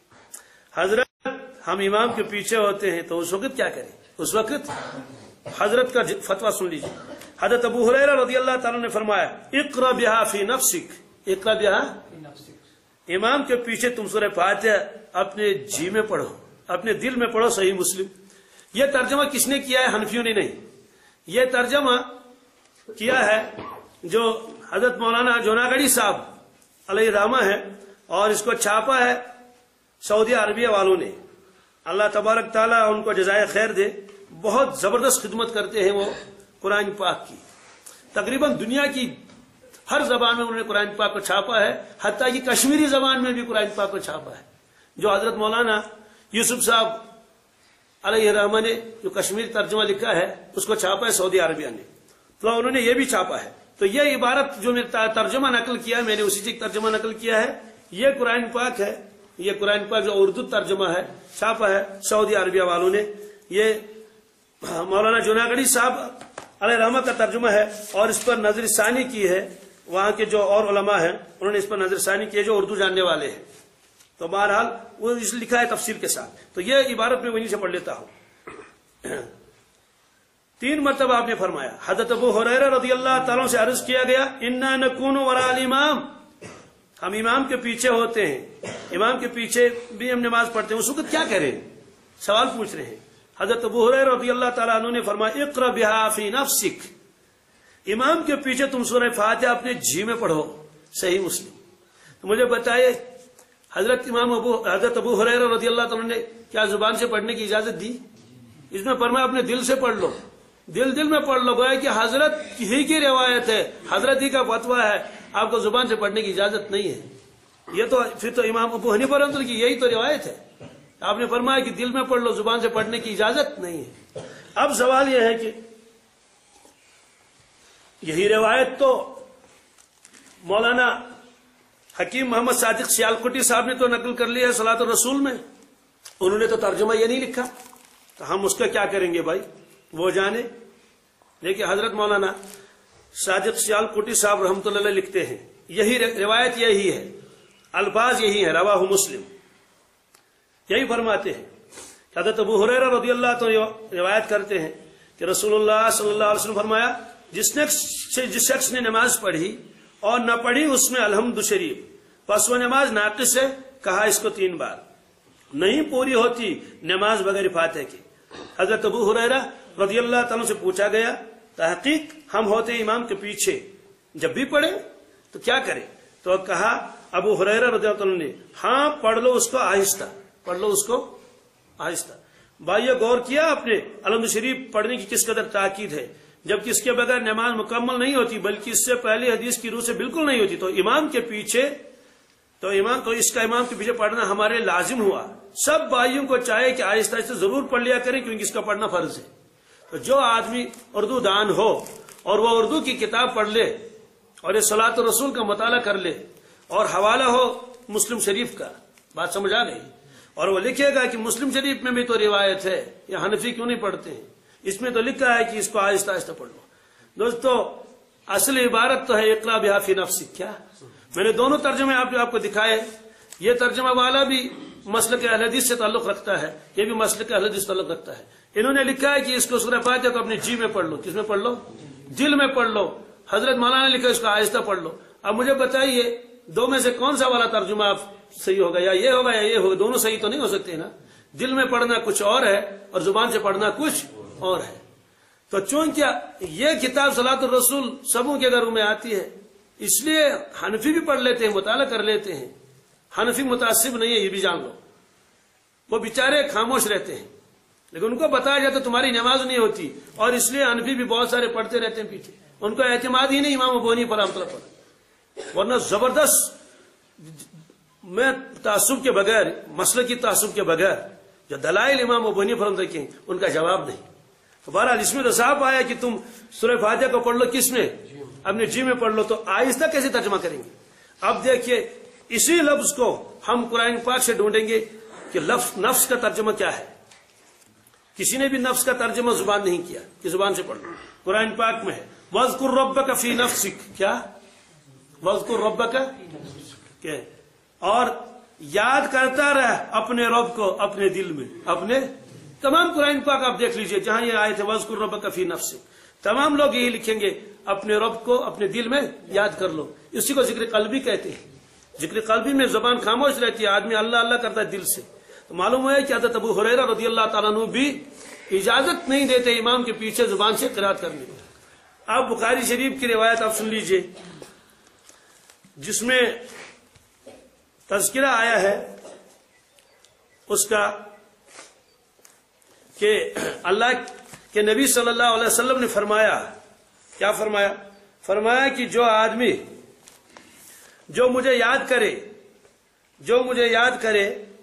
حضرت ہم امام کے پیچھے ہوتے ہیں تو اس وقت کیا کریں؟ اس وقت حضرت کا فتویٰ سن لیجیے. حضرت ابو ہریرہ رضی اللہ تعالیٰ نے فرمایا اقرأ بہا فی نفسک، اقرأ بہا، امام کے پیچھے تم سورہ فاتحہ اپنے جی میں پڑھو، اپنے دل میں پڑھو. صحیح مسلم. یہ ترجمہ کس نے کیا ہے؟ حنفیوں نے نہیں. یہ ترجمہ کیا ہے جو حضرت مولانا جوناگڑی صاحب علیہ رحمہ ہے، اور اس کو چھاپا ہے سعودی عربیہ والوں نے. اللہ تبارک تعالیٰ ان کو جزائے خیر دے. بہت زبردست خدمت کرتے ہیں وہ قرآن پاک کی. تقریباً دنیا کی ہر زبان میں انہوں نے قرآن پاک کو چھاپا ہے، حتیٰ کہ کشمیری زبان میں بھی قرآن پاک کو چھاپا ہے. جو حضرت مولانا یوسف صاحب علیہ رحمہ نے جو کشمیری ترجمہ لکھا ہے اس کو چھاپا ہے سعودی عربیہ نے، تو انہوں نے یہ بھی چھاپا ہے. تو یہ عبارت جو میں ترجمہ نقل کیا ہے، میں نے اسی سے ترجمہ نقل کیا ہے. یہ قرآن پاک ہے، یہ قرآن پاک جو اردو ترجمہ ہے چھاپا ہے سعودی عربیہ والوں نے. یہ مولانا جوناگڑی صاحب علیہ رحمہ کا ترجمہ ہے، اور اس پر نظر ثانی کی ہے وہاں کے جو اور علماء ہیں انہوں نے اس پر نظر ثانی کی ہے جو اردو جاننے والے ہیں. تو بہرحال وہ اس لکھا ہے تفسیر کے ساتھ. تو یہ عبارت میں وہیں سے پڑھ لیتا ہوں. تین مرتبہ آپ نے فرمایا. حضرت ابو ہریرہ رضی اللہ تعالیٰ سے عرض کیا گیا انا نکون وراء الامام، ہم امام کے پیچھے ہوتے ہیں، امام کے پیچھے بھی ہم نماز پڑھتے ہیں. اس وقت کیا کریں؟ سوال پوچھ رہے ہیں. حضرت ابو ہریرہ رضی اللہ تعالیٰ عنہ نے فرمایا اقرأ بہا فی نفسک، امام کے پیچھے تم سورہ فاتحہ اپنے جی میں پڑھو. صحیح مسلم. تو مجھے بتائیے حضرت امام ابو حضرت ابو ہریرہ رضی اللہ تعالیٰ نے کیا زبان سے پڑھنے کی اجازت دی؟ اس میں فرمایا اپنے دل سے پڑھ لو، دل دل میں پڑھ لو. گویا کہ حضرت ہی کی روایت ہے، حضرت ہی کا فتویٰ ہے، آپ کو زبان سے پڑھنے کی اجازت نہیں ہے. یہ تو پھر تو امام ابو حنیفہ رحمۃ اللہ کی یہی تو روایت ہے. آپ نے فرمایا کہ دل میں پڑھ لو، زبان سے پڑھنے کی اجازت نہیں ہے. اب سوال یہ ہے کہ یہی روایت تو مولانا حکیم محمد صادق سیالکوٹی صاحب نے تو نقل کر لیا ہے صلاۃ الرسول میں، انہوں نے تو ترجمہ یہ نہیں لکھا. تو ہم اس کا کیا کریں گے بھائی؟ وہ جانے. دیکھیے حضرت مولانا صادق سیالکوٹی صاحب رحمۃ اللہ علیہ لکھتے ہیں یہی روایت یہی ہے، الفاظ یہی ہے، رواہ مسلم. یہی فرماتے ہیں حضرت ابو ہریرہ رضی اللہ تعالیٰ روایت کرتے ہیں کہ رسول اللہ صلی اللہ علیہ وسلم فرمایا جس نے جس شخص نے نماز پڑھی اور نہ پڑھی اس میں الحمد شریف، پس وہ نماز ناقص ہے. کہا اس کو تین بار. نہیں پوری ہوتی نماز بغیر فاتحہ کی. حضرت ابو ہریرہ رضی اللہ تعالیٰ سے پوچھا گیا تحقیق ہم ہوتے امام کے پیچھے، جب بھی پڑھے تو کیا کرے؟ تو کہا ابو ہریرہ رضی اللہ تعالیٰ نے ہاں پڑھ لو اس کو آہستہ، پڑھ لو اس کو آہستہ. بھائی غور کیا آپ نے الحمد شریف پڑھنے کی کس قدر تاکید ہے، جبکہ اس کے بغیر نماز مکمل نہیں ہوتی، بلکہ اس سے پہلے حدیث کی روح سے بالکل نہیں ہوتی. تو امام کے پیچھے تو امام تو اس کا امام کے پیچھے پڑھنا ہمارے لازم ہوا. سب بھائیوں کو چاہے کہ آہستہ آہستہ ضرور پڑھ لیا کریں کیونکہ اس کا پڑھنا فرض ہے. تو جو آدمی اردو دان ہو اور وہ اردو کی کتاب پڑھ لے اور یہ صلاۃ الرسول کا مطالعہ کر لے اور حوالہ ہو مسلم شریف کا، بات سمجھ آ گئی، اور وہ لکھے گا کہ مسلم شریف میں بھی تو روایت ہے، یہ حنفی کیوں نہیں پڑھتے ہیں، اس میں تو لکھا ہے کہ اس کو آہستہ آہستہ پڑھ لو. دوستو اصل عبارت تو ہے اقرأ بہا فی نفسک. کیا میں نے دونوں ترجمے آپ جو آپ کو دکھائے، یہ ترجمہ والا بھی مسلک اہل حدیث سے تعلق رکھتا ہے، یہ بھی مسلک اہل حدیث سے تعلق رکھتا ہے. انہوں نے لکھا ہے کہ اس کو سورہ فاتحہ کو اپنے جی میں پڑھ لو. کس میں پڑھ لو؟ دل میں پڑھ لو. حضرت مولانا نے لکھا اس کو آہستہ پڑھ لو. اب مجھے بتائیے دو میں سے کون سا والا ترجمہ آپ صحیح ہوگا، یا یہ ہوگا یا یہ ہوگا؟ دونوں صحیح تو نہیں ہو سکتے نا. دل میں پڑھنا کچھ اور ہے اور زبان سے پڑھنا کچھ اور ہے. تو چونکہ یہ کتاب صلاۃ الرسول سبوں کے گھروں میں آتی ہے، اس لیے حنفی بھی پڑھ لیتے ہیں، مطالعہ کر لیتے ہیں. حنفی متعصب نہیں ہے، یہ بھی جان لو، وہ بیچارے خاموش رہتے ہیں، لیکن ان کو بتایا جاتا تمہاری نماز نہیں ہوتی، اور اس لیے حنفی بھی بہت سارے پڑھتے رہتے ہیں پیچھے، ان کو اعتماد ہی نہیں امام ابو حنیفہ رحمۃ اللہ پر، ورنہ زبردست میں تعصب کے بغیر، مسلک کی تعصب کے بغیر جو دلائل امام ابو حنیفہ رحمۃ اللہ کے ان کا جواب نہیں۔ تو بہرحال اس میں تو صاف آیا کہ تم سورہ فاتحہ کو پڑھ لو، کس میں؟ اپنے جی میں پڑھ لو، تو آہستہ کیسے ترجمہ کریں گے؟ اب دیکھیے اسی لفظ کو ہم قرآن پاک سے ڈھونڈیں گے کہ لفظ نفس کا ترجمہ کیا ہے۔ کسی نے بھی نفس کا ترجمہ زبان نہیں کیا کہ زبان سے پڑھ لو، قرآن پاک میں ہے وَاذْكُرْ رَبَّكَ فِي نَفْسِكَ، کیا وَاذْكُرْ رَبَّكَ کہ اور یاد کرتا رہ اپنے رب کو اپنے دل میں، اپنے تمام قرآن پاک آپ دیکھ لیجئے جہاں یہ آئے تھے وَاذْكُرْ رَبَّكَ فِي نَفْسِكَ، تمام لوگ یہی لکھیں گے اپنے رب کو اپنے دل میں یاد کر لو، اسی کو ذکر قلبی کہتے ہیں۔ ذکر قلبی میں زبان خاموش رہتی ہے، آدمی اللہ اللہ کرتا ہے دل سے، تو معلوم ہوا ہے کہ حضرت ابو ہریرہ رضی اللہ تعالیٰ عنہ بھی اجازت نہیں دیتے امام کے پیچھے زبان سے قرات کرنے کی۔ اب بخاری شریف کی روایت آپ سن لیجئے جس میں تذکرہ آیا ہے اس کا کہ اللہ کے نبی صلی اللہ علیہ وسلم نے فرمایا، کیا فرمایا؟ فرمایا کہ جو آدمی جو مجھے یاد کرے، جو مجھے یاد کرے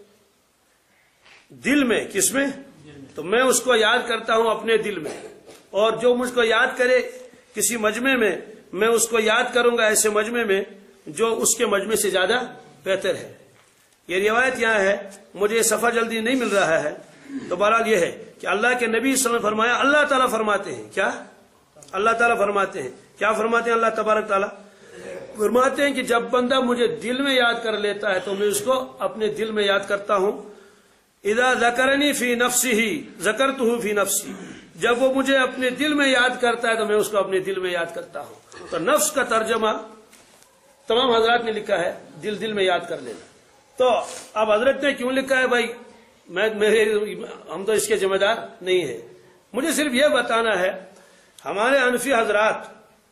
دل میں، کس میں؟ تو میں اس کو یاد کرتا ہوں اپنے دل میں، اور جو مجھ کو یاد کرے کسی مجمع میں، میں اس کو یاد کروں گا ایسے مجمع میں جو اس کے مجمع سے زیادہ بہتر ہے۔ یہ روایت یہاں ہے، مجھے یہ صفحہ جلدی نہیں مل رہا ہے، تو بہرحال یہ ہے کہ اللہ کے نبی صلی اللہ علیہ وسلم نے فرمایا، اللہ تعالیٰ فرماتے ہیں، کیا؟ اللہ تعالیٰ فرماتے ہیں، کیا فرماتے ہیں؟ اللہ تبارک تعالیٰ فرماتے ہیں کہ جب بندہ مجھے دل میں یاد کر لیتا ہے تو میں اس کو اپنے دل میں یاد کرتا ہوں۔ اذا ذکرنی فی نفسہ ذکرتہ فی نفسی، جب وہ مجھے اپنے دل میں یاد کرتا ہے تو میں اس کو اپنے دل میں یاد کرتا ہوں۔ تو نفس کا ترجمہ تمام حضرات نے لکھا ہے دل دل میں یاد کر لینا۔ تو اب حضرت نے کیوں لکھا ہے بھائی؟ میں میرے ہم تو اس کے ذمہ دار نہیں ہے، مجھے صرف یہ بتانا ہے ہمارے حنفی حضرات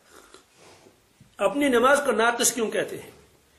اپنی نماز کو ناقص کیوں کہتے ہیں،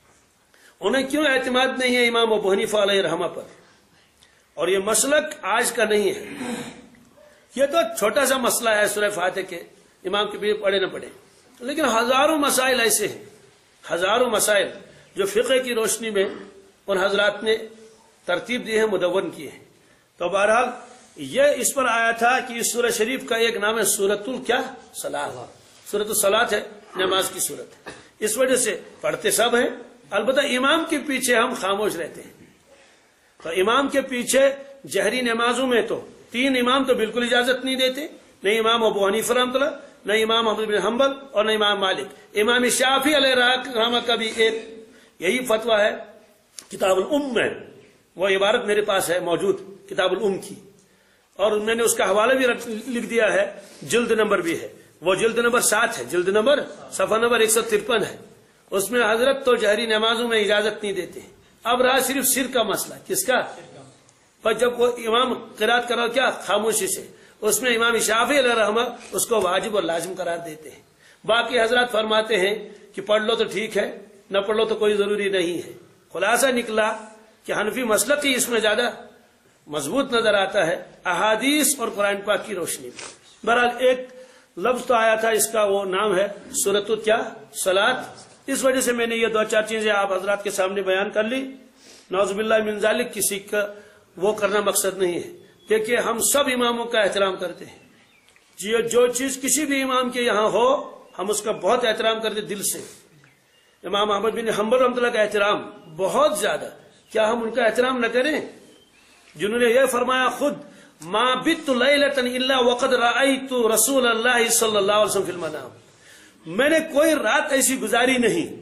انہیں کیوں اعتماد نہیں ہے امام ابو حنیفہ علیہ رحمہ پر؟ اور یہ مسلک آج کا نہیں ہے، یہ تو چھوٹا سا مسئلہ ہے سورہ فاتحہ کے امام کے بھی پڑھے نہ پڑھے، لیکن ہزاروں مسائل ایسے ہیں، ہزاروں مسائل جو فقہ کی روشنی میں ان حضرات نے ترتیب دی ہے، مدون کی ہے۔ تو بہرحال یہ اس پر آیا تھا کہ اس سورہ شریف کا ایک نام ہے سورۃ الکیا صلاۃ، سورۃ الصلاۃ ہے، نماز کی سورت ہے، اس وجہ سے پڑھتے سب ہیں، البتہ امام کے پیچھے ہم خاموش رہتے ہیں۔ تو امام کے پیچھے جہری نمازوں میں تو تین امام تو بالکل اجازت نہیں دیتے، نہ امام ابو حنیفہ رحمۃ اللہ، نہ امام احمد بن حنبل، اور نہ امام مالک۔ امام شافعی علیہ رحمہ کا بھی ایک یہی فتویٰ ہے، کتاب الام میں وہ عبارت میرے پاس ہے موجود، کتاب الام کی، اور میں نے اس کا حوالہ بھی لکھ دیا ہے، جلد نمبر بھی ہے، وہ جلد نمبر سات ہے، جلد نمبر صفحہ نمبر ایک سو ترپن ہے، اس میں حضرت تو جہری نمازوں میں اجازت نہیں دیتے۔ اب رہا صرف سر کا مسئلہ، کس کا؟ پر جب وہ امام قرات کرو کیا خاموشی سے، اس میں امام شافعی علیہ رحمہ اس کو واجب اور لازم قرار دیتے ہیں، باقی حضرات فرماتے ہیں کہ پڑھ لو تو ٹھیک ہے، نہ پڑھ لو تو کوئی ضروری نہیں ہے۔ خلاصہ نکلا کہ حنفی مسلک ہی اس میں زیادہ مضبوط نظر آتا ہے احادیث اور قرآن پاک کی روشنی میں۔ بہرحال ایک لفظ تو آیا تھا، اس کا وہ نام ہے سورۃ الکیا صلاۃ، اس وجہ سے میں نے یہ دو چار چیزیں آپ حضرات کے سامنے بیان کر لی۔ نعوذ باللہ من ذالک، کسی کا وہ کرنا مقصد نہیں ہے۔ دیکھیے ہم سب اماموں کا احترام کرتے ہیں، جی جو چیز کسی بھی امام کے یہاں ہو ہم اس کا بہت احترام کرتے دل سے۔ امام احمد بن حنبل رحمۃ اللہ کا احترام بہت زیادہ، کیا ہم ان کا احترام نہ کریں؟ جنہوں نے یہ فرمایا خود، ما بت لیلۃ الا وقد رأیت رسول اللہ صلی اللہ علیہ وسلم فی المنام، میں نے کوئی رات ایسی گزاری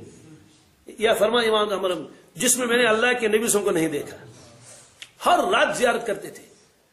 نہیں، یا فرما امام احمد جس میں میں نے اللہ کے نبی صلی اللہ علیہ وسلم کو نہیں دیکھا۔ ہر رات زیارت کرتے تھے،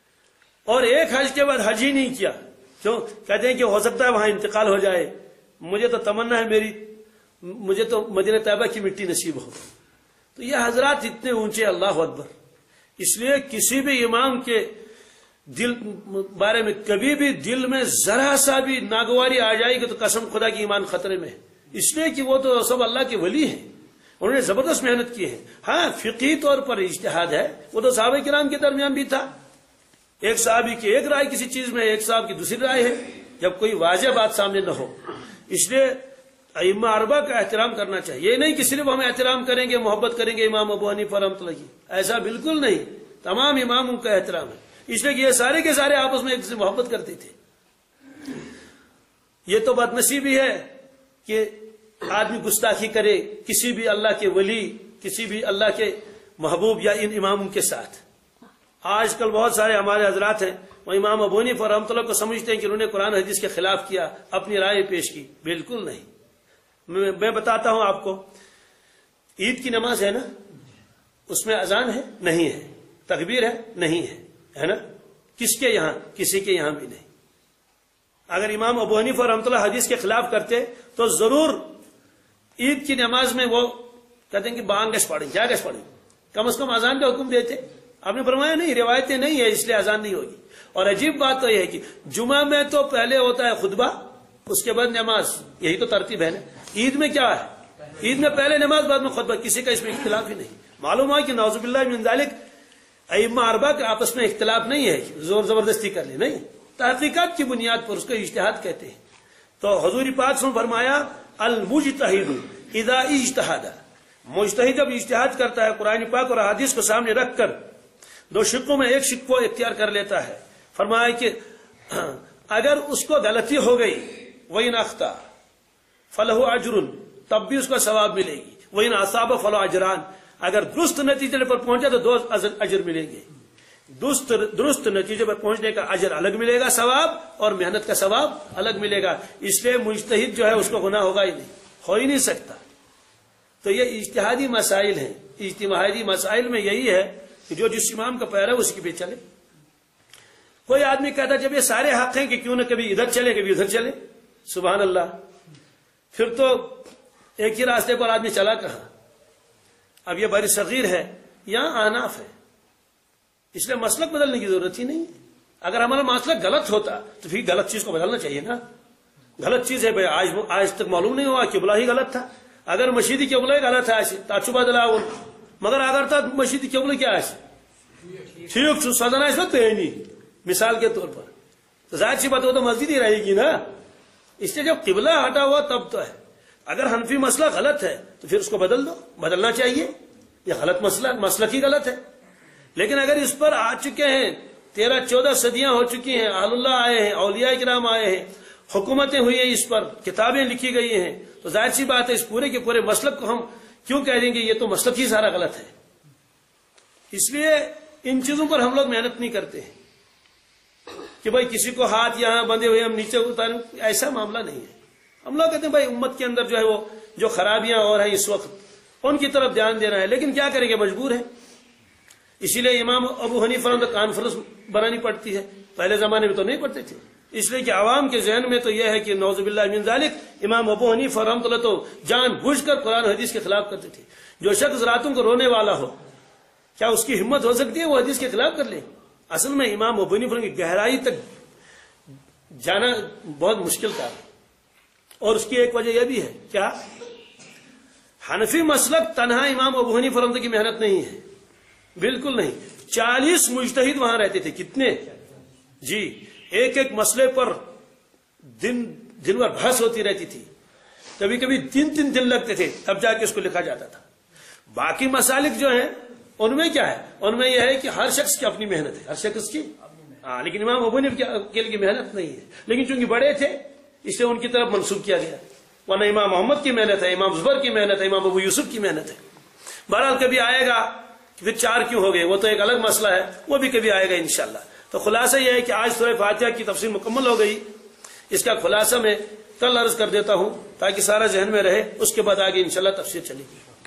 اور ایک حج کے بعد حج ہی نہیں کیا، کیوں؟ کہتے ہیں کہ ہو سکتا ہے وہاں انتقال ہو جائے، مجھے تو تمنا ہے میری مجھے تو مدینہ طیبہ کی مٹی نصیب ہو۔ تو یہ حضرات اتنے اونچے، اللہ اکبر، اس لیے کسی بھی امام کے دل بارے میں کبھی بھی دل میں ذرا سا بھی ناگواری آ جائے گی تو قسم خدا کی ایمان خطرے میں ہے، اس لیے کہ وہ تو سب اللہ کے ولی ہیں، انہوں نے زبردست محنت کی ہے. ہاں فقہی طور پر اجتہاد ہے، وہ تو صحابہ کرام کے درمیان بھی تھا. ایک صحابی کی ایک رائے کسی چیز میں، ایک صاحب کی دوسری رائے ہے، جب کوئی واضح بات سامنے نہ ہو. اس لیے ائمہ اربعہ کا احترام کرنا چاہیے. یہ نہیں کہ صرف ہم احترام کریں گے، محبت کریں گے امام ابو حنیفہ رحمۃ اللہ کی، ایسا بالکل نہیں. تمام اماموں کا احترام ہے، اس لیے کہ یہ سارے کے سارے آپس میں ایک سے محبت کرتے تھے. یہ تو بد نصیبی ہے کہ آدمی گستاخی کرے کسی بھی اللہ کے ولی، کسی بھی اللہ کے محبوب یا ان اماموں کے ساتھ. آج کل بہت سارے ہمارے حضرات ہیں، وہ امام ابو حنیفہ رحمۃ اللہ کو سمجھتے ہیں کہ انہوں نے قرآن حدیث کے خلاف کیا، اپنی رائے پیش کی. بالکل نہیں. میں بتاتا ہوں آپ کو، عید کی نماز ہے نا، اس میں اذان ہے نہیں ہے، تکبیر ہے نہیں ہے، ہے نا؟ کس کے یہاں؟ کسی کے یہاں بھی نہیں. اگر امام ابو حنیفہ رحمۃ اللہ حدیث کے خلاف کرتے تو ضرور عید کی نماز میں وہ کہتے ہیں کہ بانگ گش پڑھیں، کیا گش پڑھیں، کم از کم اذان کا حکم دیتے. آپ نے فرمایا نہیں، روایتیں نہیں ہے اس لیے اذان نہیں ہوگی. اور عجیب بات تو یہ ہے کہ جمعہ میں تو پہلے ہوتا ہے خطبہ، اس کے بعد نماز، یہی تو ترتیب ہے نا. عید میں کیا ہے؟ عید میں پہلے نماز بعد میں خطبہ، کسی کا اس میں اختلاف ہی نہیں. معلوم ہے کہ نعوذ باللہ من ذالک ائمہ اربعہ کے آپس میں اختلاف نہیں ہے، زور زبردستی کر لے نہیں، تحقیقات کی بنیاد پر اس کو اجتہاد کہتے ہیں. تو حضور پاک نے فرمایا المجتہد اذا اجتہد، مجتہد جب اجتہاد کرتا ہے قرآن پاک اور حدیث کو سامنے رکھ کر دو شقوں میں ایک شق کو اختیار کر لیتا ہے. فرمایا کہ اگر اس کو غلطی ہو گئی وَإِنْ أَخْطَأَ فَلَهُ أَجْرٌ، تب بھی اس کو ثواب ملے گی. وَإِنْ أَصَابَ فَلَهُ أَجْرَانِ، اگر درست نتیجے پر پہنچا تو دو اجر ملیں گے. درست درست نتیجے پر پہنچنے کا اجر الگ ملے گا ثواب، اور محنت کا ثواب الگ ملے گا. اس لیے مجتہد جو ہے اس کو گناہ ہوگا ہی نہیں، ہو ہی نہیں سکتا. تو یہ اجتہادی مسائل ہیں. اجتماعی مسائل میں یہی ہے کہ جو جس امام کا پیرا ہے اسی کے پیچھے چلے. کوئی آدمی کہتا جب یہ سارے حق ہیں کہ کیوں نہ کبھی ادھر چلے کبھی ادھر چلے. سبحان اللہ، پھر تو ایک ہی راستے پر آدمی چلا کہاں. اب یہ بری صغیر ہے، یہاں احناف ہے، اس لیے مسلک بدلنے کی ضرورت ہی نہیں. اگر ہمارا مسلک غلط ہوتا تو پھر غلط چیز کو بدلنا چاہیے نا. غلط چیز ہے بھائی، آج آج تک معلوم نہیں ہوا قبلہ ہی غلط تھا. اگر مشیدی قبلہ ہی غلط ہے تاچو بدلا وہ، مگر اگر تھا مشیدی قبلہ کیا ہے ٹھیک سدنا اس وقت نہیں، مثال کے طور پر تو ظاہر سی بات وہ تو مسجد ہی رہے گی نا. اس لیے جب قبلہ ہٹا ہوا تب تو ہے. اگر حنفی مسئلہ غلط ہے تو پھر اس کو بدل دو، بدلنا چاہیے. یہ غلط مسئلہ مسلک ہی غلط ہے. لیکن اگر اس پر آ چکے ہیں، تیرہ چودہ صدیاں ہو چکی ہیں، اہل اللہ آئے ہیں، اولیاء کرام آئے ہیں، حکومتیں ہوئی ہیں، اس پر کتابیں لکھی گئی ہیں، تو ظاہر سی بات ہے اس پورے کے پورے مسلک کو ہم کیوں کہہ دیں گے یہ تو مسلک ہی سارا غلط ہے. اس لیے ان چیزوں پر ہم لوگ محنت نہیں کرتے ہیں کہ بھائی کسی کو ہاتھ یہاں بندھے ہوئے ہم نیچے اتاریں. ایسا معاملہ نہیں ہے. ہم لوگ کہتے ہیں بھائی امت کے اندر جو ہے وہ جو خرابیاں اور ہیں اس وقت ان کی طرف دھیان دینا ہے، لیکن کیا کریں گے، مجبور ہیں. اسی لیے امام ابو حنیفہ رحمۃ اللہ کانفرنس بنانی پڑتی ہے. پہلے زمانے میں تو نہیں پڑھتے تھے، اس لیے کہ عوام کے ذہن میں تو یہ ہے کہ نعوذ باللہ من ذالک امام ابو حنیفہ رحمۃ اللہ تو جان بوجھ کر قرآن حدیث کے خلاف کرتے تھے. جو شخص راتوں کو رونے والا ہو، کیا اس کی ہمت ہو سکتی ہے وہ حدیث کے خلاف کر لے؟ اصل میں امام ابو حنیفہ کی گہرائی تک جانا بہت مشکل تھا. اور اس کی ایک وجہ یہ بھی ہے، کیا حنفی مسلک تنہا امام ابو حنیفہ رحمۃ اللہ کی محنت نہیں ہے، بالکل نہیں. چالیس مجتہد وہاں رہتے تھے. کتنے؟ جی، ایک ایک مسئلے پر دن دن بھر بحث ہوتی رہتی تھی. کبھی کبھی تین تین دن لگتے تھے تب جا کے اس کو لکھا جاتا تھا. باقی مسالک جو ہیں ان میں کیا ہے، ان میں یہ ہے کہ ہر شخص کی اپنی محنت ہے، ہر شخص کی. ہاں، لیکن امام ابو حنیفہ کے لیے محنت نہیں ہے. لیکن چونکہ بڑے تھے اس لیے ان کی طرف منسوب کیا گیا. ورنہ امام محمد کی محنت ہے، امام زبر کی محنت ہے، امام ابو یوسف کی محنت ہے. بہرحال کبھی آئے گا پھر چار کیوں ہو گئے وہ تو ایک الگ مسئلہ ہے، وہ بھی کبھی آئے گا انشاءاللہ. تو خلاصہ یہ ہے کہ آج سورہ فاتحہ کی تفسیر مکمل ہو گئی. اس کا خلاصہ میں کل عرض کر دیتا ہوں تاکہ سارا ذہن میں رہے، اس کے بعد آگے انشاءاللہ تفسیر چلے گی.